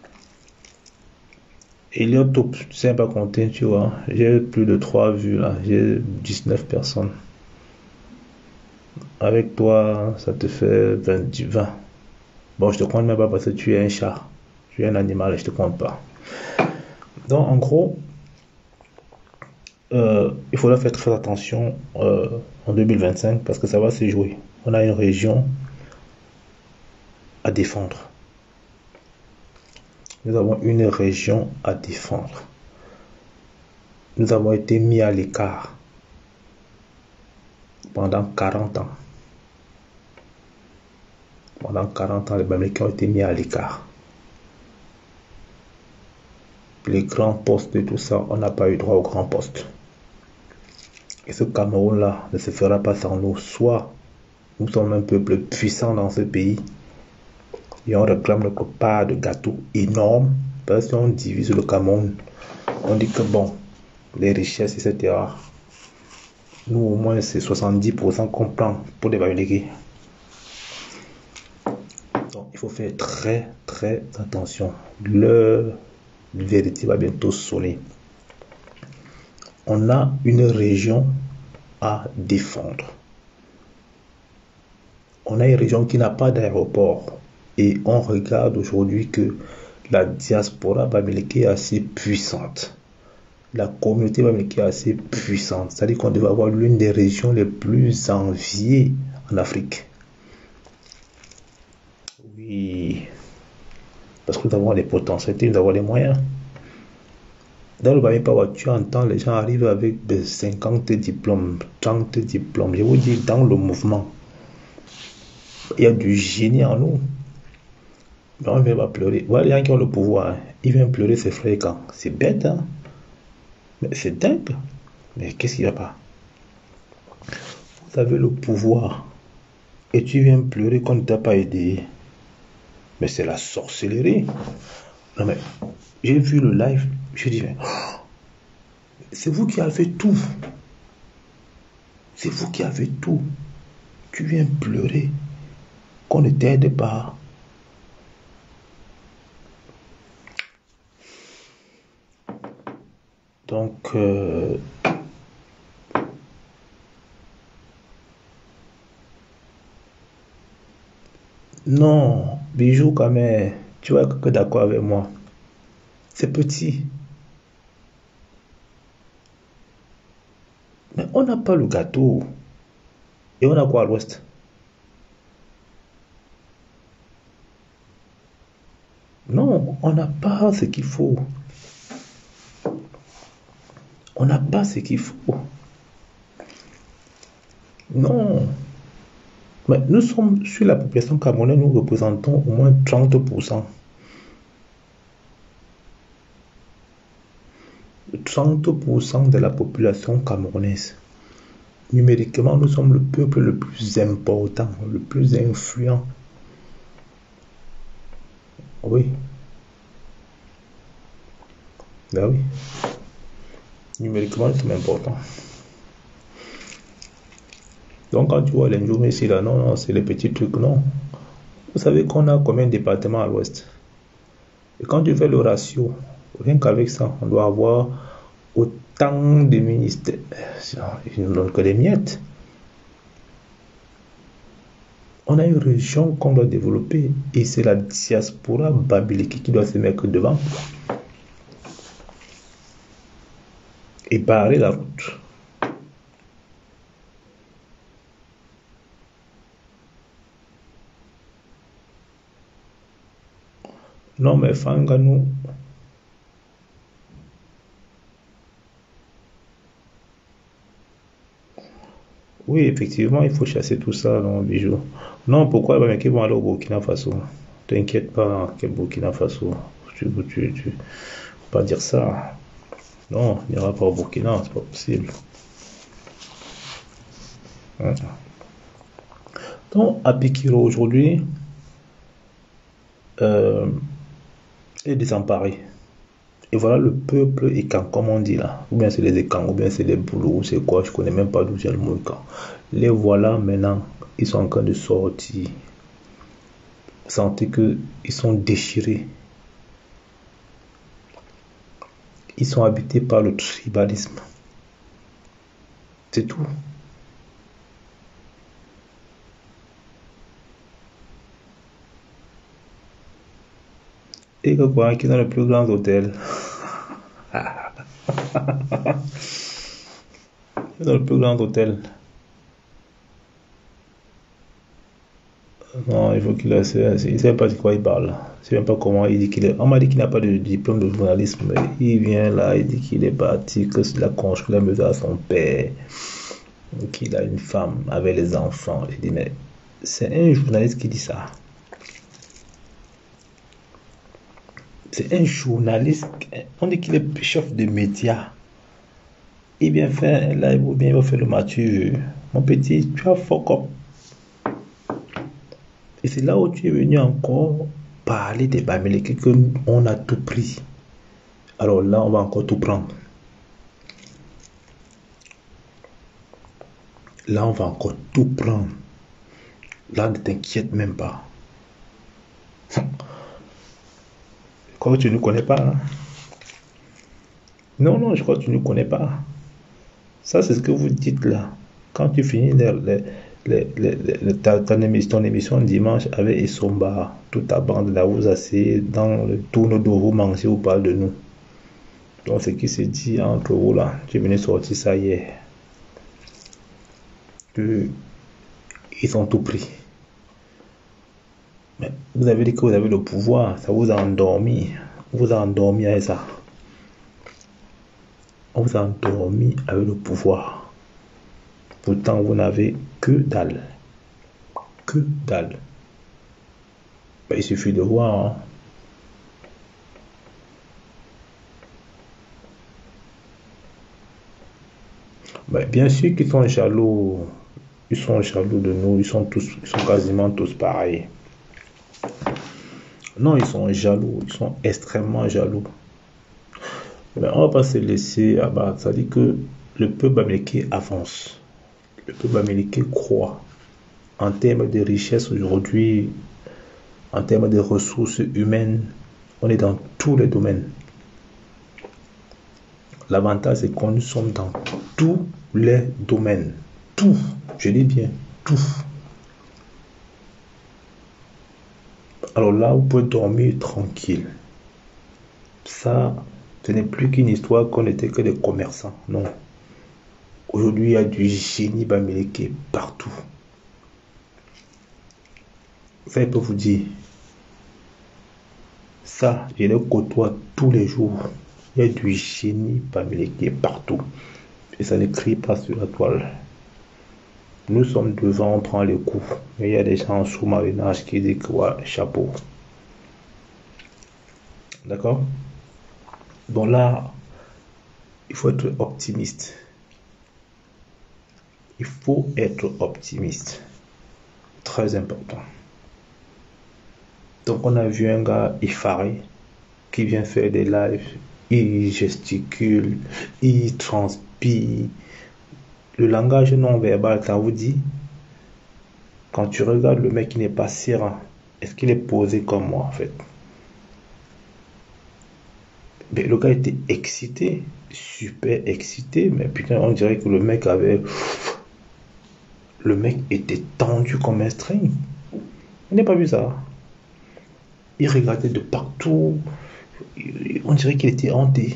Elliot Tops, tu sais pas compter, tu vois. J'ai plus de 3 vues là. J'ai 19 personnes. Avec toi, ça te fait 20. Bon, je te compte même pas parce que tu es un chat. Tu es un animal et je te compte pas. Donc, en gros, il faudra faire très attention en 2025 parce que ça va se jouer. On a une région à défendre. Nous avons une région à défendre. Nous avons été mis à l'écart pendant 40 ans. Pendant 40 ans, les Bamileke ont été mis à l'écart. Les grands postes et tout ça, on n'a pas eu droit aux grands postes. Et ce Cameroun-là ne se fera pas sans nous. Soit nous sommes un peuple puissant dans ce pays et on réclame notre part de gâteau énorme. Parce que si on divise le Cameroun, on dit que bon, les richesses, etc. Nous, au moins, c'est 70% qu'on prend pour les Bamileke. Donc, il faut faire très, très attention. Le vérité va bientôt sonner. On a une région à défendre. On a une région qui n'a pas d'aéroport. Et on regarde aujourd'hui que la diaspora bamileke est assez puissante. La communauté bamileke est assez puissante. C'est-à-dire qu'on devait avoir l'une des régions les plus enviées en Afrique. Oui. Parce que nous avons les potentialités, nous avons les moyens. Dans le Bamileke, tu entends les gens arrivent avec 50 diplômes, 30 diplômes. Je vous dis, dans le mouvement, il y a du génie en nous. Mais on ne vient pas pleurer. Voilà les gens qui ont le pouvoir. Hein. Ils viennent pleurer, c'est fréquent. C'est bête, hein? Mais c'est dingue. Mais qu'est-ce qu'il n'y a pas? Vous avez le pouvoir. Et tu viens pleurer qu'on ne t'a pas aidé. Mais c'est la sorcellerie. Non mais, j'ai vu le live. Je dis, c'est vous qui avez tout. C'est vous qui avez tout. Tu viens pleurer qu'on ne t'aide pas. Donc, non, Bijou quand même, tu vas être d'accord avec moi. C'est petit. Mais on n'a pas le gâteau. Et on a quoi à l'ouest? Non, on n'a pas ce qu'il faut. On n'a pas ce qu'il faut. Non. Mais nous sommes, sur la population camerounaise, nous représentons au moins 30%. 30% de la population camerounaise. Numériquement, nous sommes le peuple le plus important, le plus influent. Oui. Ben oui. Numériquement, c'est important. Donc, quand tu vois les Ndjoum ici, là, non, c'est les petits trucs, non. Vous savez qu'on a combien de départements à l'ouest? Et quand tu fais le ratio, rien qu'avec ça, on doit avoir autant de ministères. Ils ne donnent que des miettes. On a une région qu'on doit développer et c'est la diaspora bamileke qui doit se mettre devant et barrer la route. Non mais Fanganou. Oui, effectivement, il faut chasser tout ça, non, Bijou. Non, pourquoi les Bamileke vont aller au Burkina Faso? T'inquiète pas, quel Burkina Faso. Tu faut pas dire ça. Non, il n'ira pas au Burkina, c'est pas possible. Hein. Donc, Abikiro aujourd'hui est désemparé. Et voilà le peuple Ekan, comme on dit là. Ou bien c'est les Ekan, ou bien c'est les Boulous, ou c'est quoi, je connais même pas d'où vient le mot Ekan. Les voilà maintenant, ils sont en train de sortir. Sentez qu'ils sont déchirés. Ils sont habités par le tribalisme. C'est tout. Et que quoi, qui est dans le plus grand hôtel. Dans le plus grand hôtel. Non, il faut qu'il ait. Il ne sait pas de quoi il parle. Je ne sais même pas comment il dit qu'il est. On m'a dit qu'il n'a pas de diplôme de journalisme. Mais il vient là, il dit qu'il est parti, qu'il a construit la maison à son père, qu'il a une femme avec les enfants. Je dis, mais c'est un journaliste qui dit ça. C'est un journaliste. On dit qu'il est chef de médias. Il vient faire, là, il va faire le mature. Mon petit, tu as fuck up. Et c'est là où tu es venu encore parler des Bamileke qu'on a tout pris. Alors là, on va encore tout prendre. Là, on va encore tout prendre. Là, ne t'inquiète même pas. Je crois que tu ne connais pas. Hein? Non, je crois que tu ne connais pas. Ça, c'est ce que vous dites là. Quand tu finis ton émission dimanche avec Essomba, toute ta bande là, vous asseyez dans le tourne de vous mangez, vous parlez de nous. Donc, ce qui se dit entre vous là, tu es venu sortir ça hier. Ils ont tout pris. Mais vous avez dit que vous avez le pouvoir, ça vous a endormi. On vous a endormi avec ça. On vous a endormi avec le pouvoir. Pourtant, vous n'avez que dalle. Que dalle. Ben, il suffit de voir. Hein. Ben, bien sûr qu'ils sont jaloux. Ils sont jaloux de nous. Ils sont quasiment tous pareils. Non, ils sont jaloux. Ils sont extrêmement jaloux. Mais on ne va pas se laisser abattre. Ça dit que le peuple américain avance. Le peuple américain croît. En termes de richesse aujourd'hui, en termes de ressources humaines, on est dans tous les domaines. L'avantage, c'est qu'on nous sommes dans tous les domaines. Tout, je dis bien, tout. Alors là, vous pouvez dormir tranquille. Ça, ce n'est plus qu'une histoire qu'on n'était que des commerçants. Non. Aujourd'hui, il y a du génie bamileke partout. Ça, je peux vous dire. Ça, je le côtoie tous les jours. Il y a du génie bamileke partout. Et ça ne crie pas sur la toile. Nous sommes devant, on prend les coups. Mais il y a des gens en sous-marinage qui disent que ouais, chapeau. D'accord? Donc là, il faut être optimiste. Il faut être optimiste. Très important. Donc on a vu un gars effaré qui vient faire des lives. Il gesticule, il transpire. Le langage non verbal, ça vous dit, quand tu regardes le mec qui n'est pas serein, est-ce qu'il est posé comme moi en fait? Mais le gars était excité, super excité, mais putain, on dirait que le mec avait... Le mec était tendu comme un string. Vous n'avez pas vu ça? Il regardait de partout. On dirait qu'il était hanté.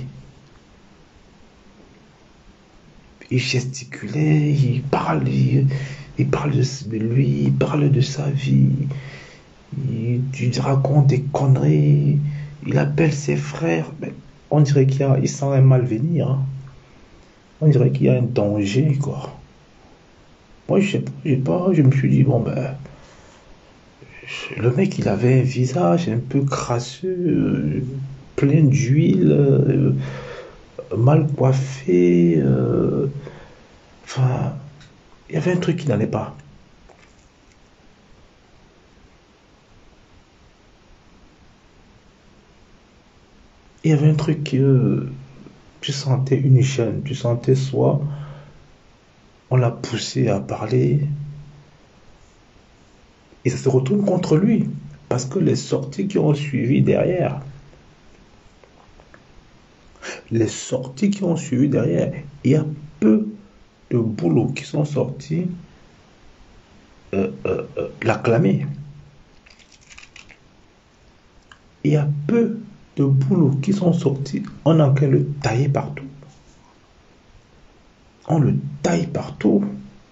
Il gesticulait, il parle de lui, il parle de sa vie. Il raconte des conneries. Il appelle ses frères. Mais on dirait il sent un mal venir. Hein. On dirait qu'il y a un danger, quoi. Moi, je sais pas, je me suis dit, bon, ben, le mec, il avait un visage un peu crasseux, plein d'huile, mal coiffé. Enfin, il y avait un truc qui n'allait pas. Il y avait un truc que tu sentais une chaîne, tu sentais soit on l'a poussé à parler et ça se retourne contre lui parce que les sorties qui ont suivi derrière, il y a peu de boulots qui sont sortis l'acclamer. Il y a peu de boulots qui sont sortis. On a qu'à le tailler partout. On le taille partout.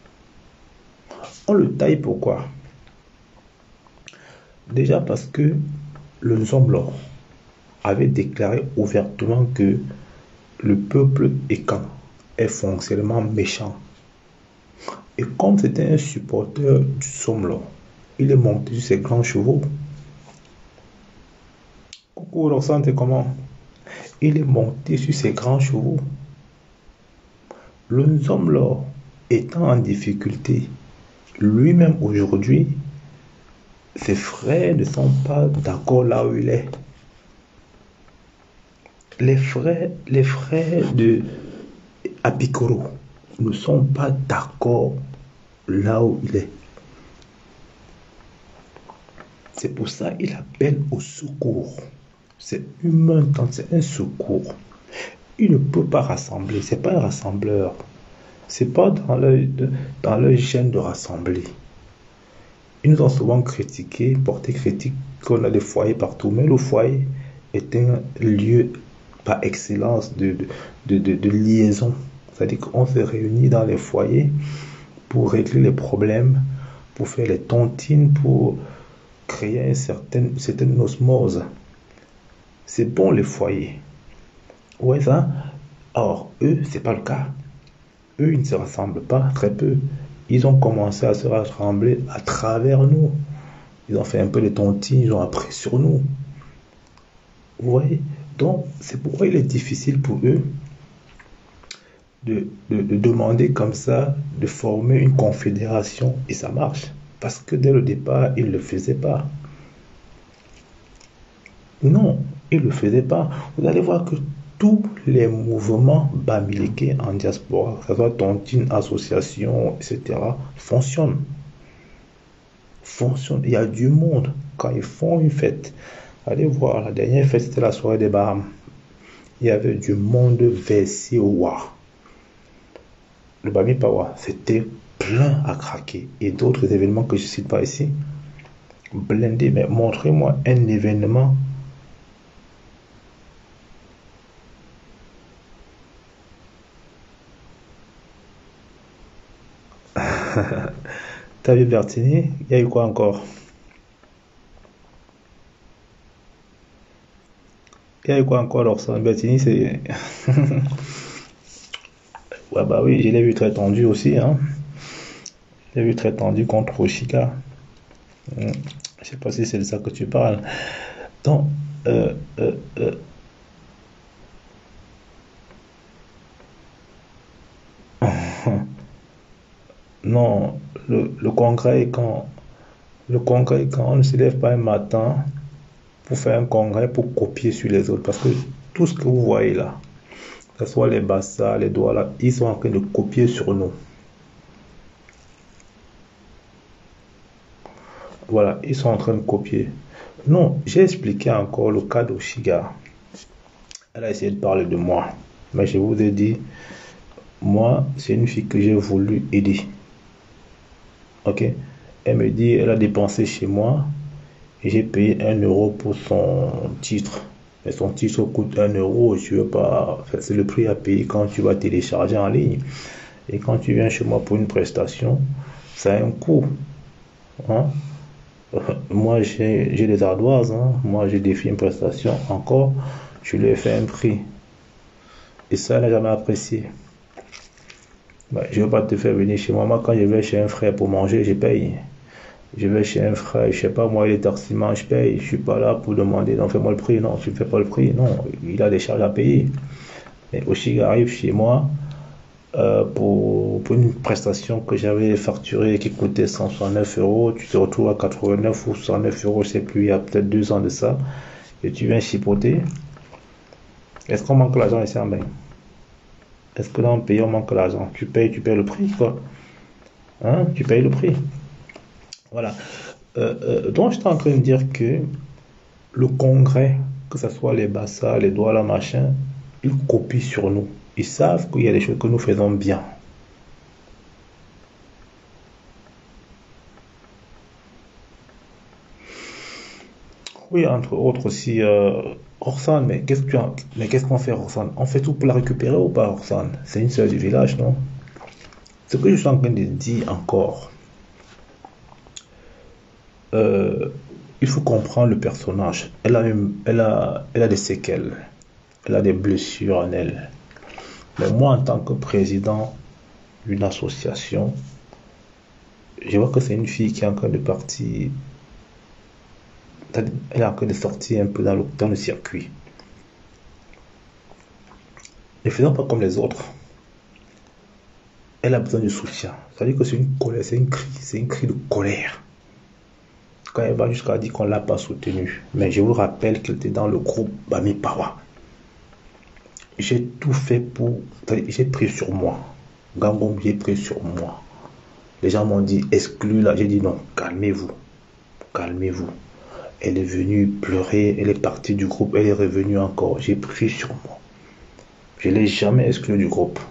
On le taille pourquoi? Déjà parce que le Nzomlo avait déclaré ouvertement que le peuple Ekan est foncièrement méchant. Et comme c'était un supporter du Somlo, il est monté sur ses grands chevaux. Coucou, Roxane, t'es comment? Il est monté sur ses grands chevaux. Le Nzomlo étant en difficulté, lui-même aujourd'hui, ses frères ne sont pas d'accord là où il est. Les frères de Apikoro ne sont pas d'accord là où il est. C'est pour ça qu'il appelle au secours. C'est humain, c'est un secours. Il ne peut pas rassembler, c'est pas un rassembleur. C'est pas dans leur gène de rassembler. Ils nous ont souvent critiqué, porté critique qu'on a des foyers partout, mais le foyer est un lieu par excellence de liaison. C'est-à-dire qu'on se réunit dans les foyers pour régler les problèmes, pour faire les tontines, pour créer une certaine osmose. C'est bon les foyers. Ouais, ça. Or, eux, c'est pas le cas. Eux, ils ne se rassemblent pas, très peu. Ils ont commencé à se rassembler à travers nous. Ils ont fait un peu les tontines, ils ont appris sur nous. Vous voyez? Donc, c'est pourquoi il est difficile pour eux de demander comme ça, de former une confédération, et ça marche. Parce que dès le départ, ils ne le faisaient pas. Non, ils ne le faisaient pas. Vous allez voir que tous les mouvements bamileke en diaspora, que ce soit tontine, association, etc., fonctionnent. Il y a du monde. Quand ils font une fête, allez voir, la dernière fête, c'était la soirée des Bahamas. Il y avait du monde versé au Wa. Le Bami Pawa, c'était plein à craquer. Et d'autres événements que je ne cite pas ici, blindé. Mais montrez-moi un événement T'as vu Bertini? Il y a eu quoi encore? Il y a eu quoi encore, Lorson? Bertini, c'est... Ouais, bah oui, je l'ai vu très tendu aussi, hein. Je l'ai vu très tendu contre Oshika. Je sais pas si c'est de ça que tu parles. Donc, euh, euh, euh, non, le congrès, quand on ne se lève pas un matin pour faire un congrès, pour copier sur les autres. Parce que tout ce que vous voyez là, que ce soit les Bassa, les Douala, ils sont en train de copier sur nous. Voilà, ils sont en train de copier. Non, j'ai expliqué encore le cas d'Oshiga. Elle a essayé de parler de moi. Mais je vous ai dit, moi, c'est une fille que j'ai voulu aider. Ok? Elle me dit, elle a dépensé chez moi et j'ai payé 1 € pour son titre. Mais son titre coûte 1 €. Je veux pas, c'est le prix à payer quand tu vas télécharger en ligne. Et quand tu viens chez moi pour une prestation, ça a un coût. Hein? Moi, j'ai des ardoises. Hein? Moi, j'ai défié une prestation. Encore, je lui ai fait un prix. Et ça, elle n'a jamais apprécié. Bah, je ne veux pas te faire venir chez moi. Moi, quand je vais chez un frère pour manger, je paye. Je vais chez un frère, je sais pas, moi, il est taximan, je paye. Je suis pas là pour demander, non, fais-moi le prix. Non, tu ne fais pas le prix. Non, il a des charges à payer. Mais Oshig arrive chez moi pour une prestation que j'avais facturée qui coûtait 169 €. Tu te retrouves à 89 ou 109 €, je sais plus, il y a peut-être 2 ans de ça. Et tu viens chipoter. Est-ce qu'on manque l'argent ici en bain? Est-ce que dans le pays on manque l'argent? Tu payes le prix, quoi. Hein? Tu payes le prix. Voilà. Donc, je suis en train de dire que le congrès, que ce soit les Bassa, les Douala, machin, ils copient sur nous. Ils savent qu'il y a des choses que nous faisons bien. Oui, entre autres aussi, Orsan, mais qu'est-ce qu'on fait, Orsan? On fait tout pour la récupérer ou pas, Orsan? C'est une sœur du village, non? Ce que je suis en train de dire encore, euh, il faut comprendre le personnage. Elle a des séquelles, elle a des blessures en elle. Mais moi, en tant que président d'une association, je vois que c'est une fille qui est en train de partir, elle est en train de sortir un peu dans le circuit. Ne faisons pas comme les autres. Elle a besoin de soutien. Ça veut dire que c'est une colère, c'est un cri de colère. Quand elle va jusqu'à dire qu'on ne l'a pas soutenue. Mais je vous rappelle qu'elle était dans le groupe Bami Pawa. J'ai tout fait pour. J'ai pris sur moi. Gangom, j'ai pris sur moi. Les gens m'ont dit exclue-la. J'ai dit non, calmez-vous. Calmez-vous. Elle est venue pleurer, elle est partie du groupe, elle est revenue encore. J'ai pris sur moi. Je ne l'ai jamais exclue du groupe.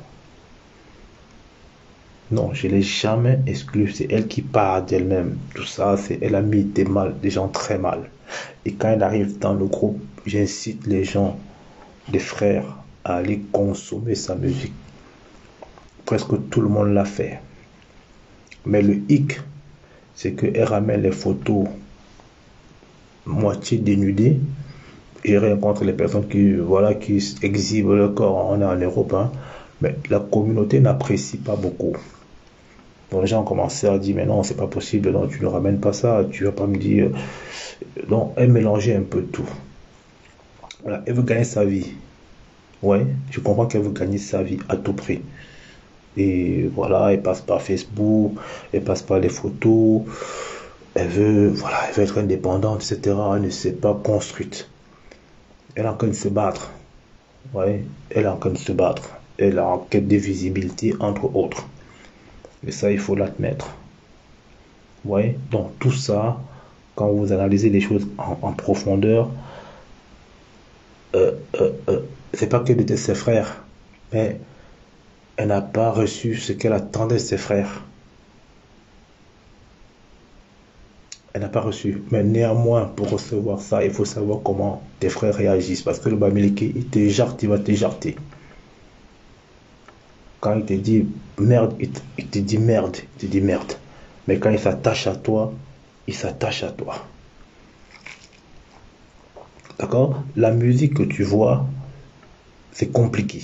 Non, je ne l'ai jamais exclue. C'est elle qui part d'elle-même. Tout ça, elle a mis des gens très mal. Et quand elle arrive dans le groupe, j'incite les gens, les frères, à aller consommer sa musique. Presque tout le monde l'a fait. Mais le hic, c'est qu'elle ramène les photos moitié dénudées. Et rien contre les personnes qui exhibent leur corps. On est en Europe, hein. Mais la communauté n'apprécie pas beaucoup. Donc les gens ont commencé à dire, mais non, c'est pas possible, non, tu ne ramènes pas ça, tu vas pas me dire. Donc, elle mélangeait un peu tout. Voilà, elle veut gagner sa vie. Ouais, je comprends qu'elle veut gagner sa vie à tout prix. Et voilà, elle passe par Facebook, elle passe par les photos, elle veut être indépendante, etc. Elle ne s'est pas construite. Elle est en train de se battre. Ouais, elle est en train de se battre. Elle est en quête de visibilité, entre autres. Et ça, il faut l'admettre. Ouais, donc tout ça, quand vous analysez les choses en profondeur, c'est pas que de ses frères, mais elle n'a pas reçu ce qu'elle attendait de ses frères. Elle n'a pas reçu. Mais néanmoins, pour recevoir ça, il faut savoir comment tes frères réagissent. Parce que le Bamileke, il te jarte, il va te jarter. Quand il te dit merde, il te dit merde, il te dit merde. Mais quand il s'attache à toi, il s'attache à toi. D'accord? La musique que tu vois, c'est compliqué.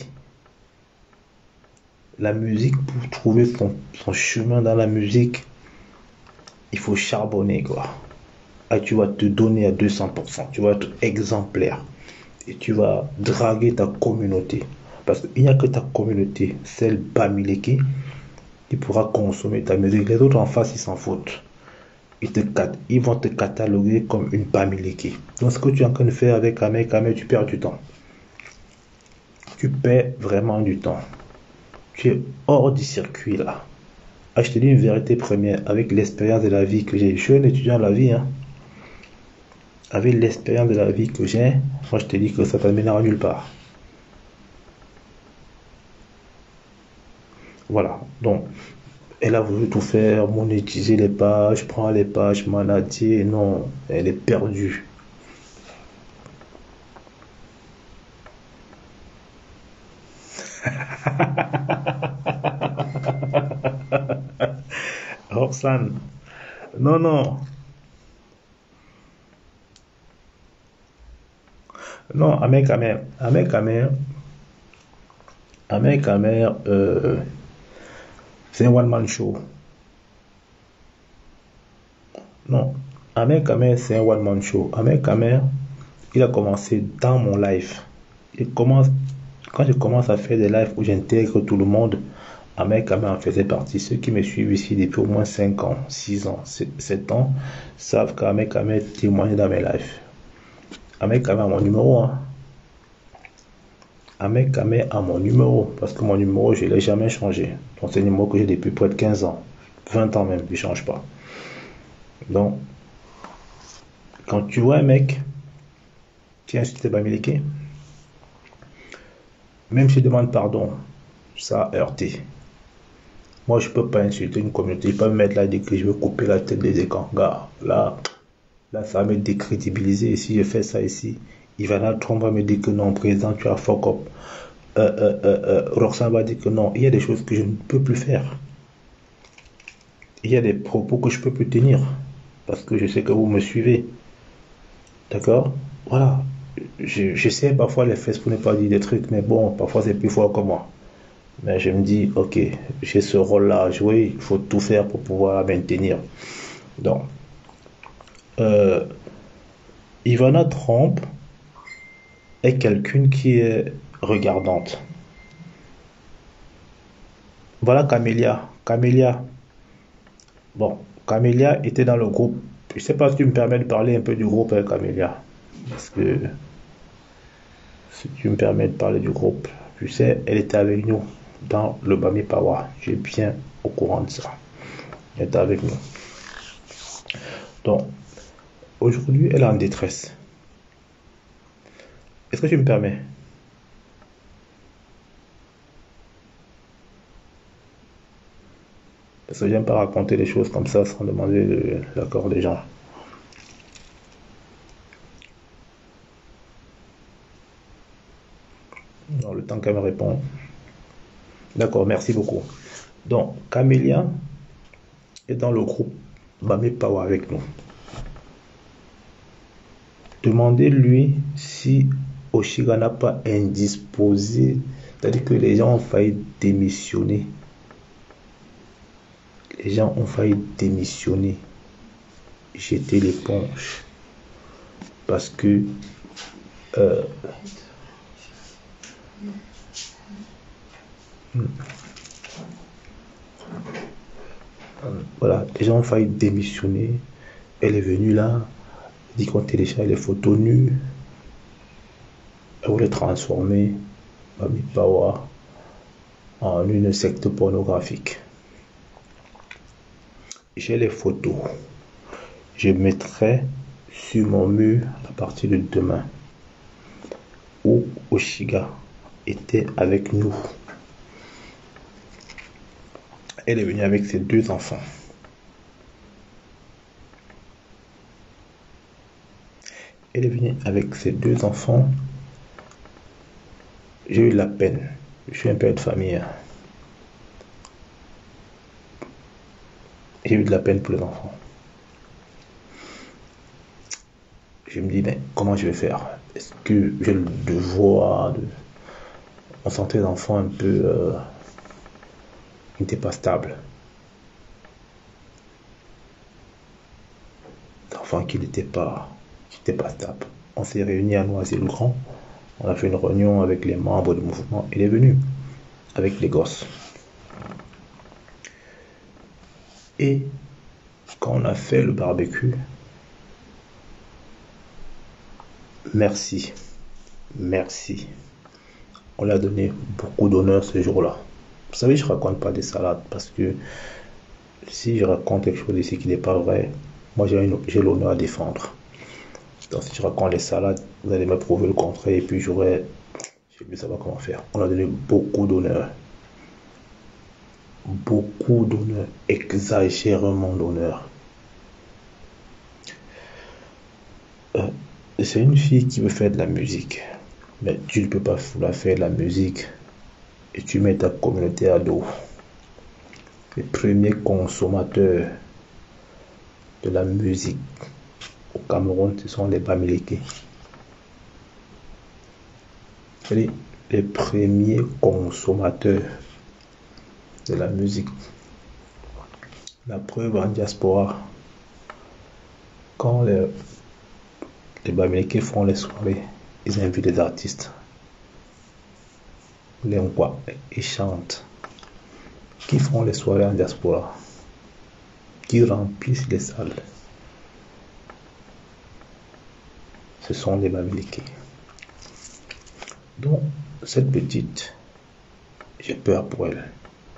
La musique, pour trouver son chemin dans la musique, il faut charbonner, quoi. Et tu vas te donner à 200%. Tu vas être exemplaire. Et tu vas draguer ta communauté. Parce qu'il n'y a que ta communauté, celle Bamileke, qui pourra consommer ta musique. Les autres en face, ils s'en foutent. Ils vont te cataloguer comme une Bamileke. Donc ce que tu es en train de faire avec Amé, tu perds du temps. Tu perds vraiment du temps. Tu es hors du circuit là. Ah, je te dis une vérité première, avec l'expérience de la vie que j'ai. Je suis un étudiant de la vie, hein. Avec l'expérience de la vie que j'ai, moi je te dis que ça ne mènera nulle part. Voilà, donc elle a voulu tout faire, monétiser les pages, prendre les pages, manager, non, elle est perdue. Roxane, non, non, non, Ahmed Kamer, c'est un one-man show. Non, Ahmed Kamer, c'est un one-man show. Ahmed Kamer, il a commencé dans mon live. Quand je commence à faire des lives où j'intègre tout le monde, Ahmed Kamer en faisait partie. Ceux qui me suivent ici depuis au moins 5 ans, 6 ans, 7 ans, savent qu'Ahmed Kamer témoigne dans mes lives. Ahmed Kamer a mon numéro, hein. Ahmed Kamer a mon numéro, parce que mon numéro, je ne l'ai jamais changé. Donc c'est un numéro que j'ai depuis près de 15 ans, 20 ans même, il ne change pas. Donc, quand tu vois un mec qui insulte Bamileke, même si je demande pardon, ça a heurté. Moi, je ne peux pas insulter une communauté, je ne peux pas me mettre là et dire que je veux couper la tête des Ekanga. Là, Là, ça va me décrédibiliser. Et si je fais ça ici, Ivana Trump va me dire que non, président, tu as fuck up. Roxane va dire que non. Il y a des choses que je ne peux plus faire. Il y a des propos que je peux plus tenir. Parce que je sais que vous me suivez. D'accord? Voilà. J'essaie parfois les fesses pour ne pas dire des trucs, mais bon, parfois c'est plus fort que moi. Mais je me dis, ok, j'ai ce rôle-là à jouer, il faut tout faire pour pouvoir la maintenir. Donc, euh, Ivana Trump est quelqu'une qui est regardante. Voilà Camélia. Camélia. Bon, Camélia était dans le groupe. Je sais pas si tu me permets de parler un peu du groupe avec Camélia. Parce que si tu me permets de parler du groupe, tu sais, elle était avec nous dans le Bami Pawa. Je suis bien au courant de ça. Elle était avec nous. Donc, aujourd'hui, elle est en détresse. Est-ce que tu me permets? Parce que j'aime pas raconter les choses comme ça sans demander l'accord des gens. Dans le temps qu'elle me répond. D'accord, merci beaucoup. Donc, Camélia est dans le groupe Bami Power avec nous. Demandez-lui si Oshiga n'a pas indisposé, c'est-à-dire que les gens ont failli démissionner. Les gens ont failli démissionner, jeter l'éponge. Parce que voilà, les gens ont failli démissionner. Elle est venue là, dit qu'on télécharge les photos nues. Elle voulait transformer Bami Power en une secte pornographique. J'ai les photos. Je mettrai sur mon mur à partir de demain où Oshiga était avec nous. Elle est venue avec ses 2 enfants. Elle est venue avec ses 2 enfants. J'ai eu de la peine. Je suis un père de famille. J'ai eu de la peine pour les enfants. Je me dis, mais comment je vais faire? Est-ce que j'ai le devoir de... On sentait les enfants un peu... qui n'étaient pas stables. Des enfants qui n'étaient pas stables. On s'est réunis à Noisy-le-Grand. On a fait une réunion avec les membres du mouvement. Il est venu avec les gosses. Et quand on a fait le barbecue, merci. On lui a donné beaucoup d'honneur ce jour-là. Vous savez, je raconte pas des salades parce que si je raconte quelque chose ici qui n'est pas vrai, moi j'ai l'honneur à défendre. Donc si je raconte les salades, vous allez me prouver le contraire et puis je vais mieux savoir comment faire. On a donné beaucoup d'honneur. Beaucoup d'honneur, exagérément d'honneur. C'est une fille qui veut faire de la musique, mais tu ne peux pas la faire de la musique et tu mets ta communauté à dos. Les premiers consommateurs de la musique au Cameroun, ce sont les Bamileke. Les premiers consommateurs de la musique. La preuve en diaspora, quand les Bamileke font les soirées, ils invitent des artistes. Les Nkwa, ils chantent. Qui font les soirées en diaspora, qui remplissent les salles, ce sont les Bamileke. Donc, cette petite, j'ai peur pour elle.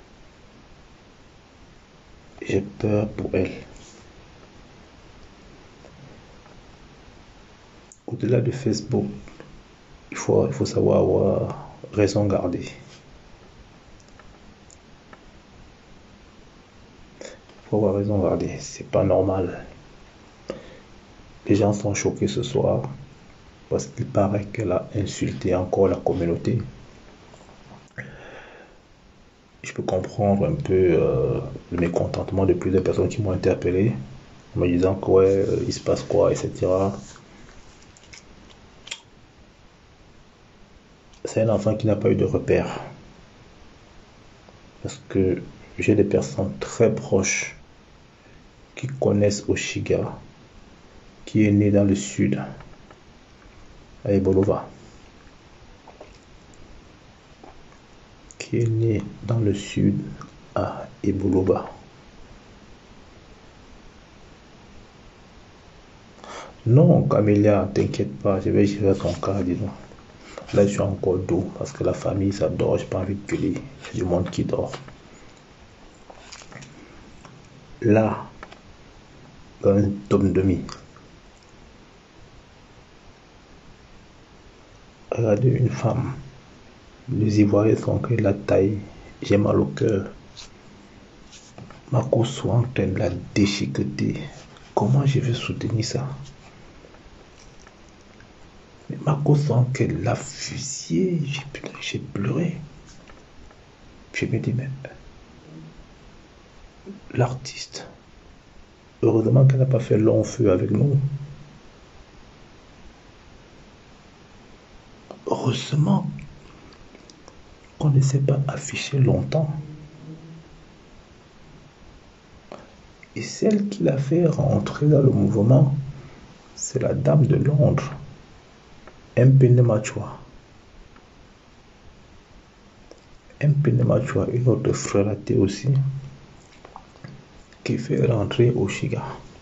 J'ai peur pour elle. Au-delà de Facebook, il faut savoir avoir raison gardée. Il faut avoir raison gardée. C'est pas normal. Les gens sont choqués ce soir parce qu'il paraît qu'elle a insulté encore la communauté. Je peux comprendre un peu le mécontentement de plusieurs personnes qui m'ont interpellé en me disant que ouais, il se passe quoi, etc. C'est un enfant qui n'a pas eu de repère. Parce que j'ai des personnes très proches qui connaissent Oshiga, qui est né dans le sud, à Ebolova. Qui est né dans le sud, à Ebolova. Non, Camélia, t'inquiète pas, je vais gérer ton cas, dis-donc. Là, je suis encore dos parce que la famille, ça dort, j'ai pas envie de gueuler. Il y a du monde qui dort. Là, dans un tome demi, regardez une femme. Les Ivoiriens sont que la taille, j'ai mal au cœur. Ma course soit en train de la déchiqueter. Comment je vais soutenir ça? Mais ma course en qu'elle l'a fusillé, j'ai pleuré. Je me dis, mais l'artiste, heureusement qu'elle n'a pas fait long feu avec nous. Heureusement qu'on ne s'est pas affiché longtemps. Et celle qui l'a fait rentrer dans le mouvement, c'est la dame de Londres, Mpene Machua. Mpene Machua, une autre frère aussi, qui fait rentrer Oshiga.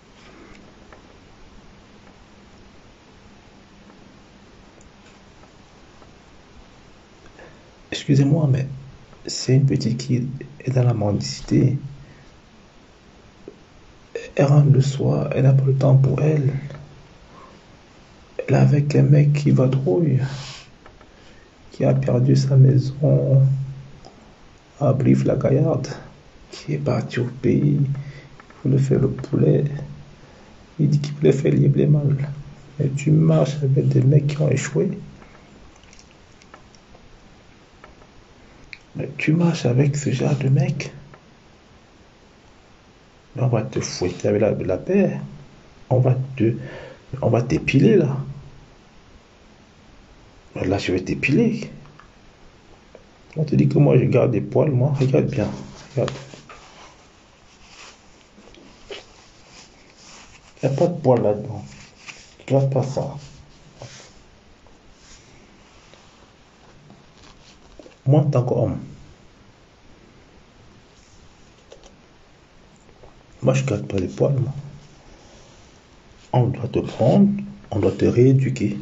Excusez-moi, mais c'est une petite qui est dans la mendicité. Elle rentre le soir, elle n'a pas le temps pour elle. Elle est avec un mec qui vadrouille, qui a perdu sa maison à Brive-la-Gaillarde, qui est parti au pays, il voulait faire le poulet. Il dit qu'il voulait faire les mal. Mais tu marches avec des mecs qui ont échoué. Mais tu marches avec ce genre de mec. On va te fouetter avec la paix. On va t'épiler là. Là, je vais t'épiler. On te dit que moi, je garde des poils. Moi, regarde bien. Regarde. Il n'y a pas de poils là-dedans. Regarde pas ça. Moi, en tant qu'homme, moi, je garde pas les poils. Moi. On doit te prendre, on doit te rééduquer.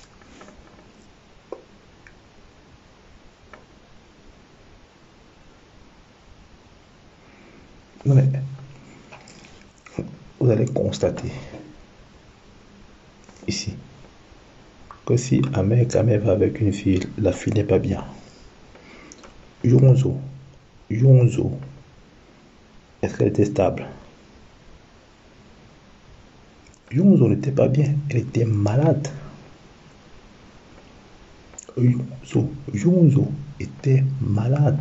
Non, mais vous allez constater ici que si un mec va avec une fille, la fille n'est pas bien. Yonzo, est-ce qu'elle était stable? Yonzo n'était pas bien, elle était malade. Yonzo était malade.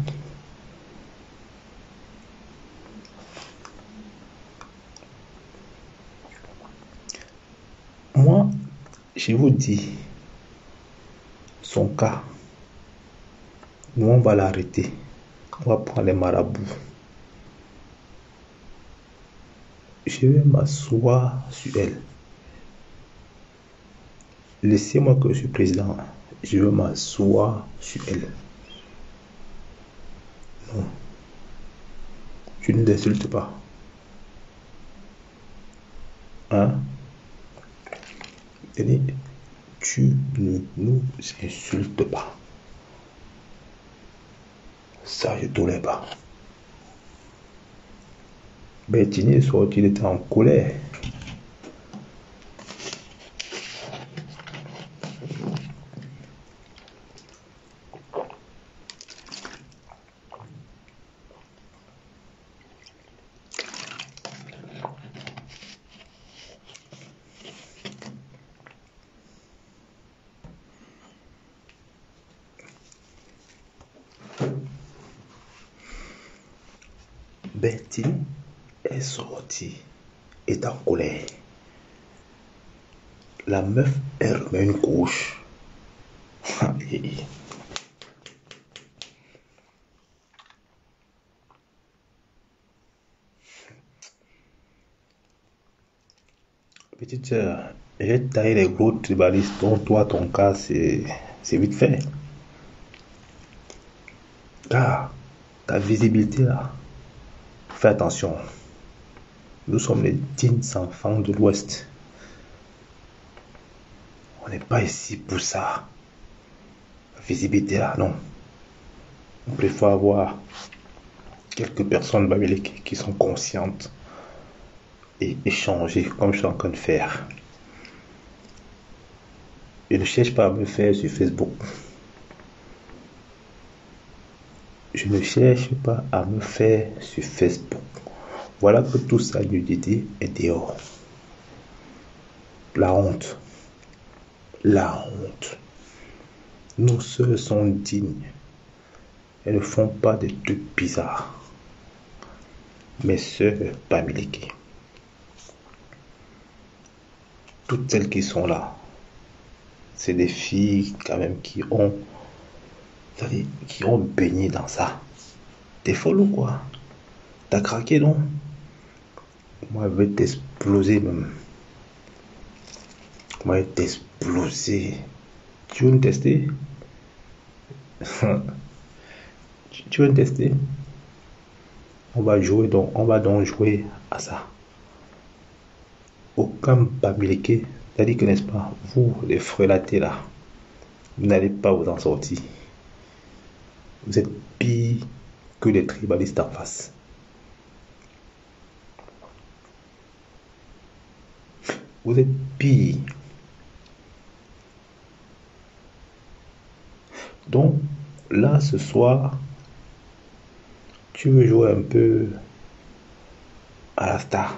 Moi, je vous dis, son cas, nous on va l'arrêter. On va prendre les marabouts. Je vais m'asseoir sur elle. Laissez-moi que je suis président. Je vais m'asseoir sur elle. Non. Tu ne l'insultes pas. Hein? Tu ne nous insultes pas. Ça, je ne tolère pas. Bettini est sorti, il était en colère. Bertine est sortie, est en colère. La meuf, elle remet une couche. Petite sœur, j'ai taillé les gros tribalistes, dont toi, ton cas, c'est vite fait. Car ta visibilité là, fais attention. Nous sommes les dignes enfants de l'Ouest. On n'est pas ici pour ça. La visibilité là, non. On préfère avoir quelques personnes babéliques qui sont conscientes et échanger comme je suis en train de faire. Je ne cherche pas à me faire sur Facebook. Je ne cherche pas à me faire sur Facebook. Voilà que toute sa nudité est dehors. La honte. La honte. Nos sœurs sont dignes. Elles ne font pas des trucs bizarres. Mes sœurs babéliques. Toutes celles qui sont là, c'est des filles quand même qui ont baigné dans ça. T'es folle ou quoi? T'as craqué, non? Moi, je vais t'exploser même. Moi, je vais t'exploser. Tu veux me tester? Tu veux me tester? On va donc jouer à ça. Aucun babéliqué, c'est-à-dire que, n'est-ce pas, vous, les frelatés là, vous n'allez pas vous en sortir. Vous êtes pire que les tribalistes en face. Vous êtes pire. Donc, là, ce soir, tu veux jouer un peu à la star.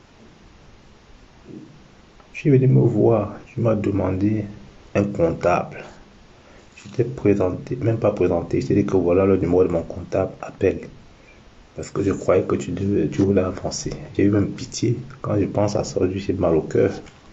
Tu es venu me voir, tu m'as demandé un comptable. Je t'ai présenté, même pas présenté, je t'ai dit que voilà le numéro de mon comptable, appelle. Parce que je croyais que tu voulais avancer. J'ai eu même pitié. Quand je pense à ça, j'ai mal au cœur.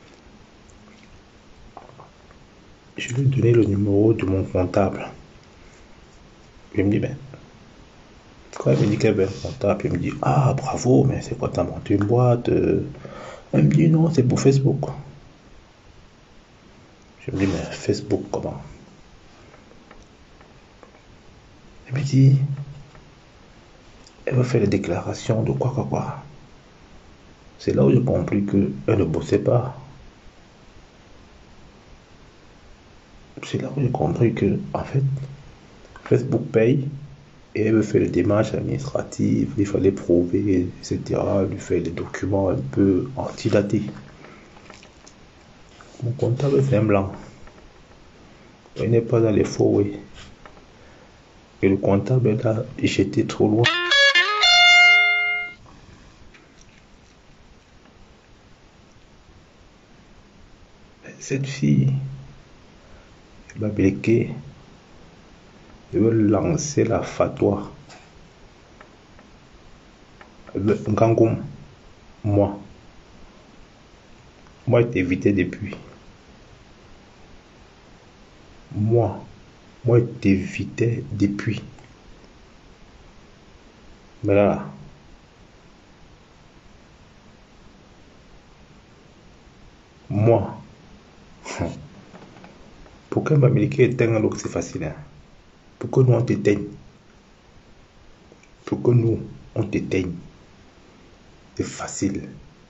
Je lui ai donné le numéro de mon comptable. Il me dit, ben, quand il me dit qu'elle veut un comptable, il me dit, ah, bravo, mais c'est quoi, t'as monté une boîte? Elle me dit, non, c'est pour Facebook. Je me dis, mais Facebook, comment? Elle me dit, elle veut faire les déclarations de quoi. C'est là où j'ai compris qu'elle ne bossait pas. C'est là où j'ai compris que, en fait, Facebook paye et elle veut faire les démarches administratives, il fallait prouver, etc., lui faire des documents un peu antidatés. Mon comptable, c'est un blanc. Il n'est pas dans les faux, oui. Et le comptable, là, j'étais trop loin. Cette fille, elle va bloquer. Elle veut lancer la fatwa. Gangoum, moi, je t'évitais depuis. Moi, je t'évitais depuis. Mais là, moi, pourquoi m'américain éteint alors que c'est facile, hein? Pourquoi nous on t'éteigne? Pourquoi nous on t'éteigne? C'est facile.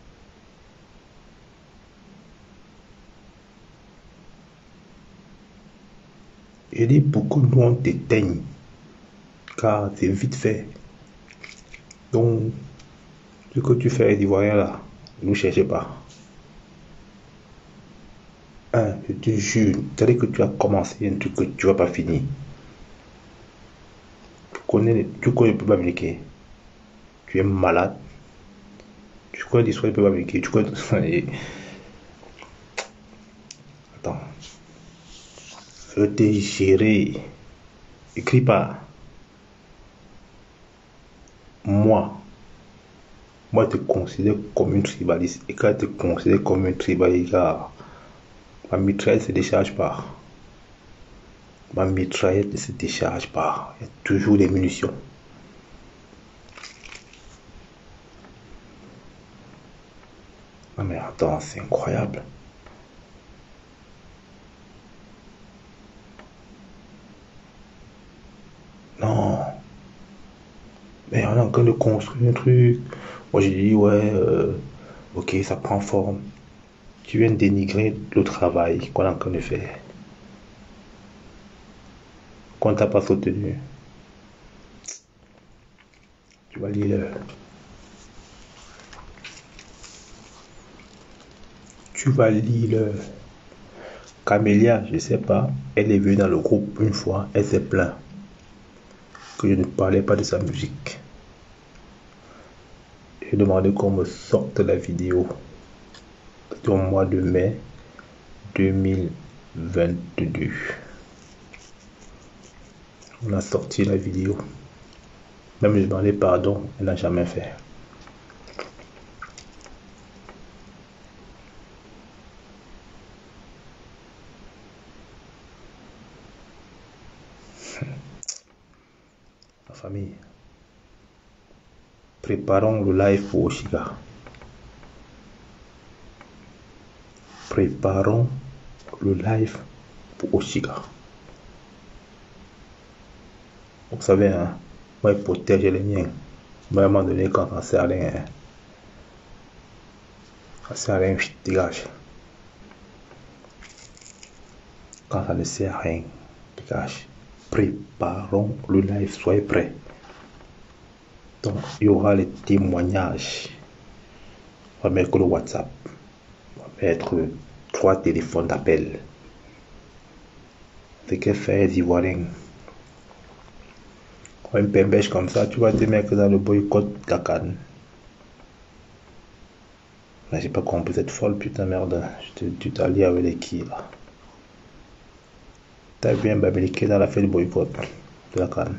Je dis pourquoi nous on t'éteigne? Car c'est vite fait. Donc, ce que tu fais, les Ivoiriens là, ne nous cherchez pas. Je te jure, c'est-à-dire que tu as commencé un truc que tu vas pas finir. Tu connais le peuple américain. Tu es malade. Tu connais l'histoire du peuple américain. Tu connais. Attends. Je t'ai géré. Écris pas. Moi, moi, je te considère comme une tribaliste. Et quand je te considère comme une tribaliste, ma mitraillette ne se décharge pas. Ma mitraillette ne se décharge pas. Il y a toujours des munitions. Non mais attends, c'est incroyable. Non. Mais on est en train de construire un truc. Moi j'ai dit ouais, ok, ça prend forme. Tu viens de dénigrer le travail qu'on est en train de faire. Qu'on t'a pas soutenu. Tu vas lire le. Tu vas lire le. Camélia, je sais pas, elle est venue dans le groupe une fois, elle s'est plainte que je ne parlais pas de sa musique. J'ai demandé qu'on me sorte la vidéo. C'était au mois de mai 2022. On a sorti la vidéo. Même j'ai demandé pardon, elle n'a jamais fait. La famille. Préparons le live pour Oshiga. Préparons le live pour Oshiga. Vous savez, hein, moi, je protège les miens. Moi, à un moment donné, quand ça sert à rien, ça sert à rien, dégage. Quand ça ne sert à rien, dégage. Préparons le live, soyez prêts. Donc, il y aura les témoignages. On va mettre le WhatsApp. On va mettre 3 téléphones d'appel. Ce que fait les Ivoiriens. Un pembèche comme ça, tu vas te mettre dans le boycott de la canne. Mais j'ai pas compris cette folle putain merde. Tu t'allies avec les qui là. T'as vu un Bamileke dans la fête du boycott de la canne.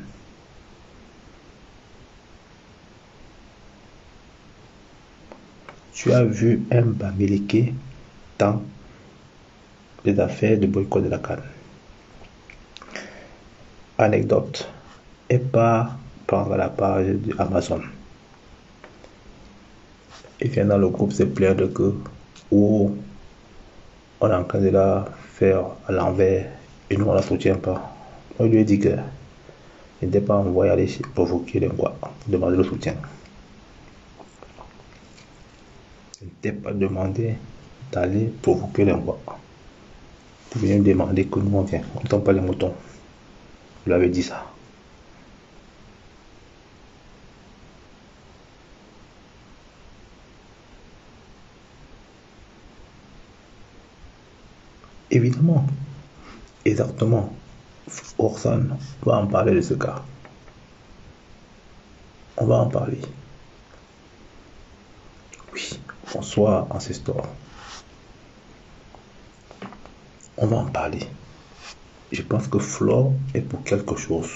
Tu as vu un Bamileke dans les affaires de boycott de la canne. Anecdote. Et pas prendre la page d'Amazon. Il vient dans le groupe se plaindre de que où on est en train de la faire à l'envers et nous on la soutient pas. Moi je lui ai dit que il n'était pas envoyé aller provoquer les Ngwa, demander le soutien. Il n'était pas demandé d'aller provoquer les Ngwa. Pour venir me demander que nous on vient. On ne tombe pas les moutons. Je lui avais dit ça. Évidemment, exactement, Orson va en parler de ce cas. On va en parler. Oui, bonsoir, ancestor. On va en parler. Je pense que Flore est pour quelque chose.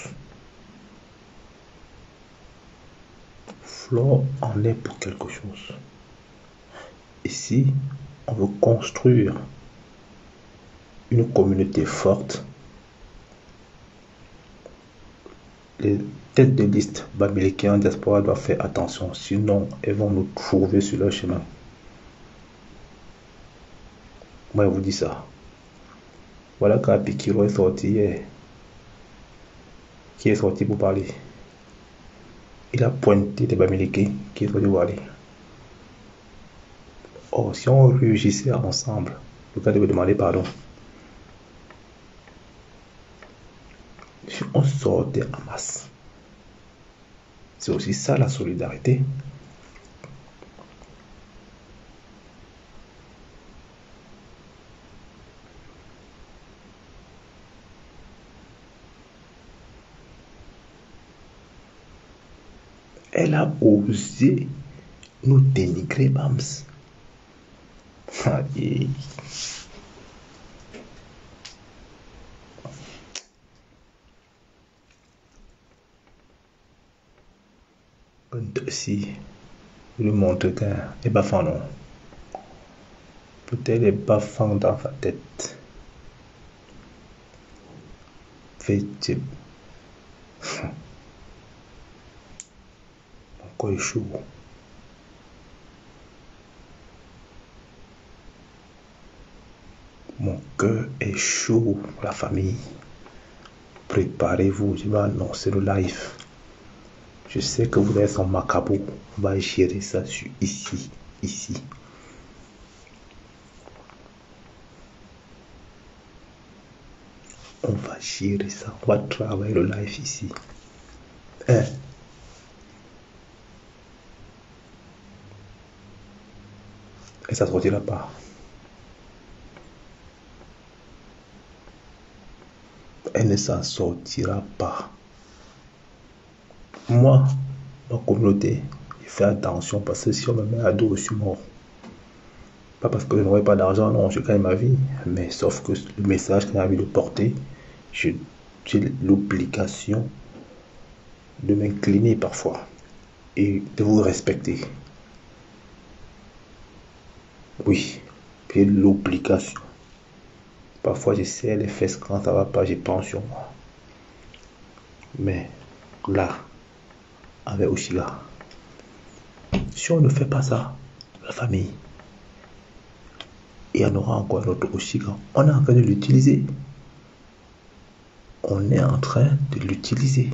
Flore en est pour quelque chose. Ici, on veut construire une communauté forte. Les têtes de liste bamilekien en diaspora doivent faire attention, sinon elles vont nous trouver sur leur chemin. Moi, je vous dis ça. Voilà quand Pikiro est sorti hier. Qui est sorti pour parler. Il a pointé les bamilekins qui est sorti pour parler. Oh, si on réagissait ensemble, le gars devait demander pardon. Si on sortait en masse, c'est aussi ça la solidarité. Elle a osé nous dénigrer, Bams. Et... si pour lui montrer qu'elle est bafant, non. Peut-être est bafant dans sa tête. Fait type. Mon corps est chaud. Mon cœur est chaud, la famille. Préparez-vous, je vais annoncer le live. Je sais que vous êtes en macabre. On va gérer ça ici. On va gérer ça. On va travailler le live ici. Hein? Et ça ne sortira pas. Elle ne s'en sortira pas. Moi, ma communauté, je fais attention parce que si on me met à dos, je suis mort. Pas parce que je n'aurai pas d'argent, non, je gagne ma vie. Mais sauf que le message que j'ai envie de porter, j'ai l'obligation de m'incliner parfois et de vous respecter. Oui, j'ai l'obligation. Parfois, je serre les fesses quand ça va pas, je pense sur moi. Mais là, avec Oshiga, si on ne fait pas ça, la famille, il y en aura encore un autre Oshiga. On est en train de l'utiliser. On est en train de l'utiliser.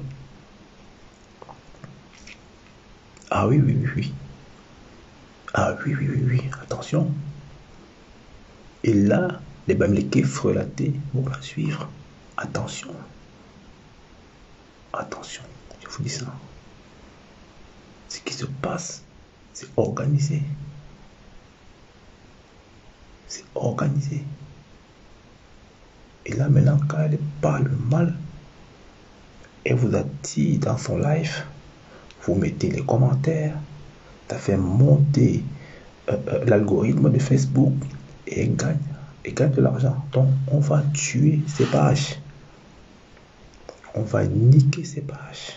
Ah oui. Ah oui. Attention. Et là, les Bamileke frelatés vont la suivre. Attention. Je vous dis ça. Ce qui se passe, c'est organisé. Et là, maintenant, quand elle parle mal, elle vous attire dans son live, vous mettez les commentaires, ça fait monter l'algorithme de Facebook et elle gagne de l'argent. Donc, on va tuer ces pages. On va niquer ces pages.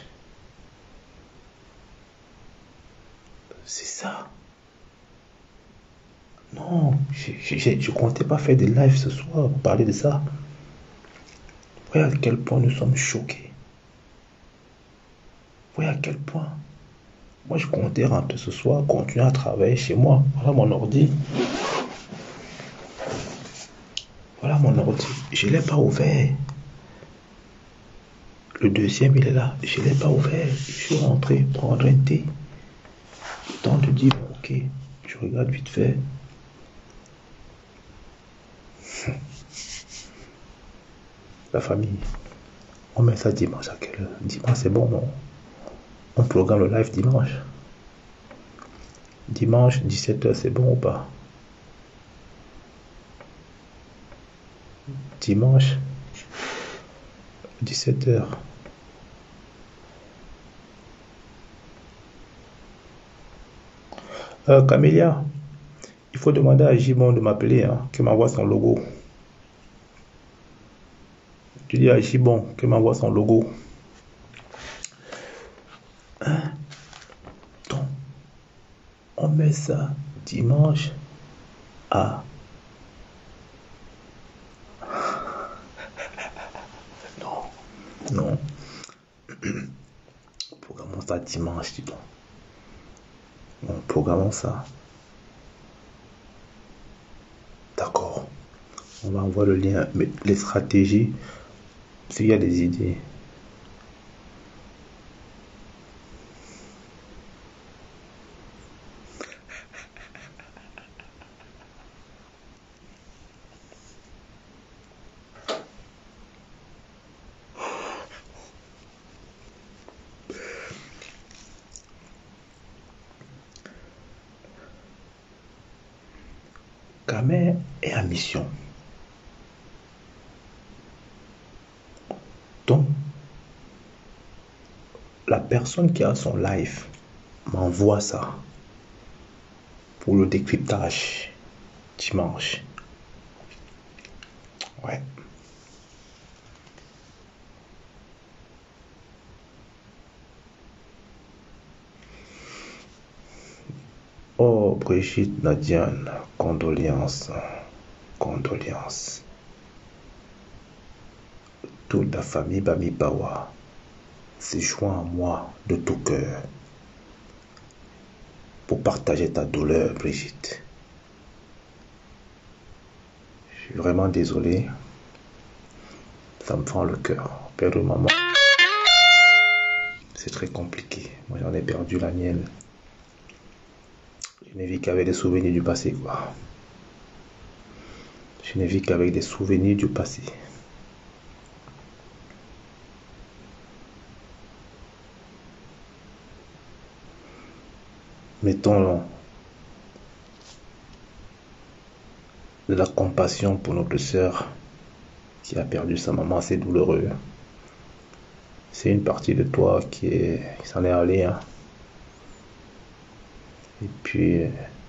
C'est ça. Non, je comptais pas faire des lives ce soir pour parler de ça. Voyez à quel point nous sommes choqués. Voyez à quel point. Moi, je comptais rentrer ce soir, continuer à travailler chez moi. Voilà mon ordi. Je ne l'ai pas ouvert. Le deuxième, il est là. Je ne l'ai pas ouvert. Je suis rentré prendre un thé. Le temps de dire, ok, je regarde vite fait. La famille. On met ça dimanche à quelle heure? Dimanche, c'est bon, non? On programme le live dimanche. Dimanche, 17h, c'est bon ou pas? Dimanche, 17h. Camélia, il faut demander à Jimon de m'appeler, hein, qu'il m'envoie son logo. Tu dis à Jimon qu'il m'envoie son logo. Hein? Donc, on met ça dimanche à... Non. Programmons ça dimanche, dis donc. Bon, programmons ça. D'accord. On va envoyer le lien. Mais les stratégies, s'il y a des idées. Kamer est en mission. Donc, la personne qui a son live m'envoie ça pour le décryptage dimanche. Ouais. Oh, Brigitte Nadiane, condoléances, condoléances. Toute la famille Bami Pawa se joint à moi de tout cœur pour partager ta douleur, Brigitte. Je suis vraiment désolé. Ça me fend le cœur. Perdre maman, c'est très compliqué. Moi, j'en ai perdu la mienne. Je ne vis qu'avec des souvenirs du passé, quoi. Je ne vis qu'avec des souvenirs du passé. Mettons de la compassion pour notre sœur qui a perdu sa maman, c'est douloureux. C'est une partie de toi qui s'en est allée. Hein. Et puis,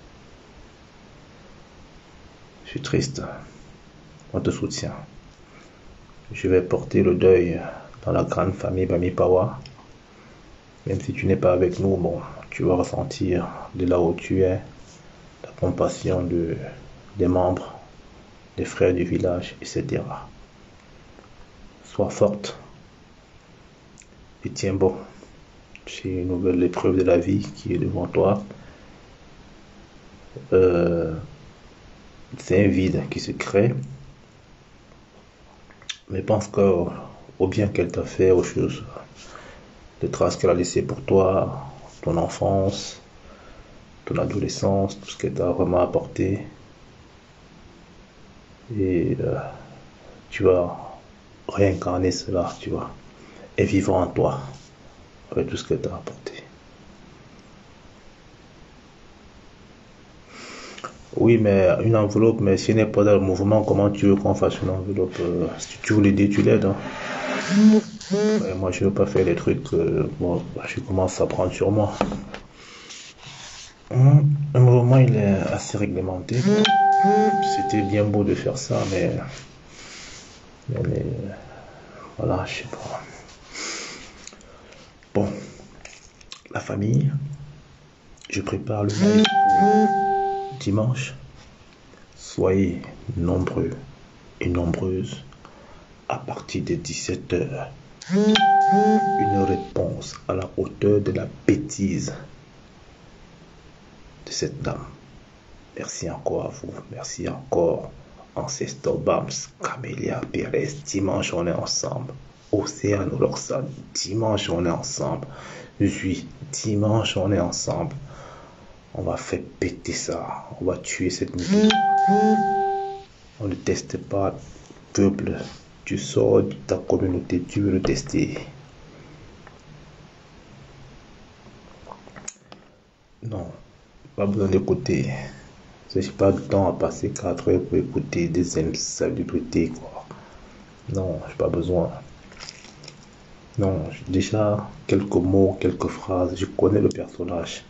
je suis triste. On te soutient. Je vais porter le deuil dans la grande famille Bami Pawa. Même si tu n'es pas avec nous, bon, tu vas ressentir de là où tu es la compassion des membres, des frères du village, etc. Sois forte et tiens bon. C'est une nouvelle épreuve de la vie qui est devant toi. C'est un vide qui se crée. Mais pense au bien qu'elle t'a fait, aux choses, les traces qu'elle a laissées pour toi, ton enfance, ton adolescence, tout ce qu'elle t'a vraiment apporté. Et tu vas réincarner cela, tu vois, et vivre en toi avec tout ce qu'elle t'a apporté. Oui, mais une enveloppe, mais si elle n'est pas dans le mouvement, comment tu veux qu'on fasse une enveloppe? Si tu veux l'aider, tu l'aides. Hein. Ouais, moi, je ne veux pas faire des trucs. Bon, je commence à prendre sur moi. Le mouvement, il est assez réglementé. C'était bien beau de faire ça, mais voilà, je sais pas. Bon, la famille, je prépare le mail pour dimanche. Soyez nombreux et nombreuses à partir de 17h. Une réponse à la hauteur de la bêtise de cette dame. Merci encore à vous. Merci encore, Ancestor Bams, Camélia Pérez. Dimanche, on est ensemble. Océane Roxane, dimanche, on est ensemble. Dimanche, on est ensemble. On va faire péter ça. On va tuer cette musique. On ne teste pas, peuple. Tu sors de ta communauté, tu veux le tester. Non, pas besoin d'écouter. Je n'ai pas de temps à passer 4 heures pour écouter des salubrités, quoi. Non, j'ai pas besoin. Non, j'ai déjà quelques mots, quelques phrases. Je connais le personnage.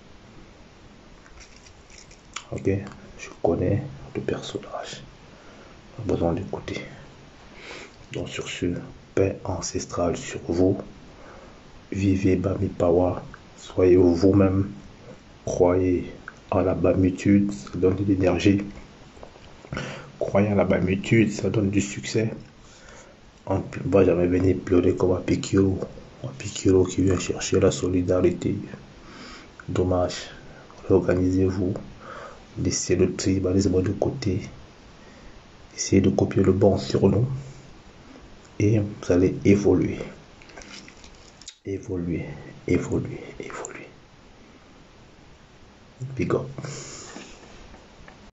Ok? Je connais le personnage. Pas besoin d'écouter. Donc sur ce, paix ancestrale sur vous. Vivez Bami Pawa. Soyez vous-même. Croyez à la bamitude, ça donne de l'énergie. Croyez à la bamitude, ça donne du succès. On ne va jamais venir pleurer comme un Pikiro. Un Pikiro qui vient chercher la solidarité. Dommage. Réorganisez-vous. Laissez le tribalisme de côté. Essayez de copier le bon sur nous. Et vous allez évoluer. Évoluer, évoluer, évoluer. Big up.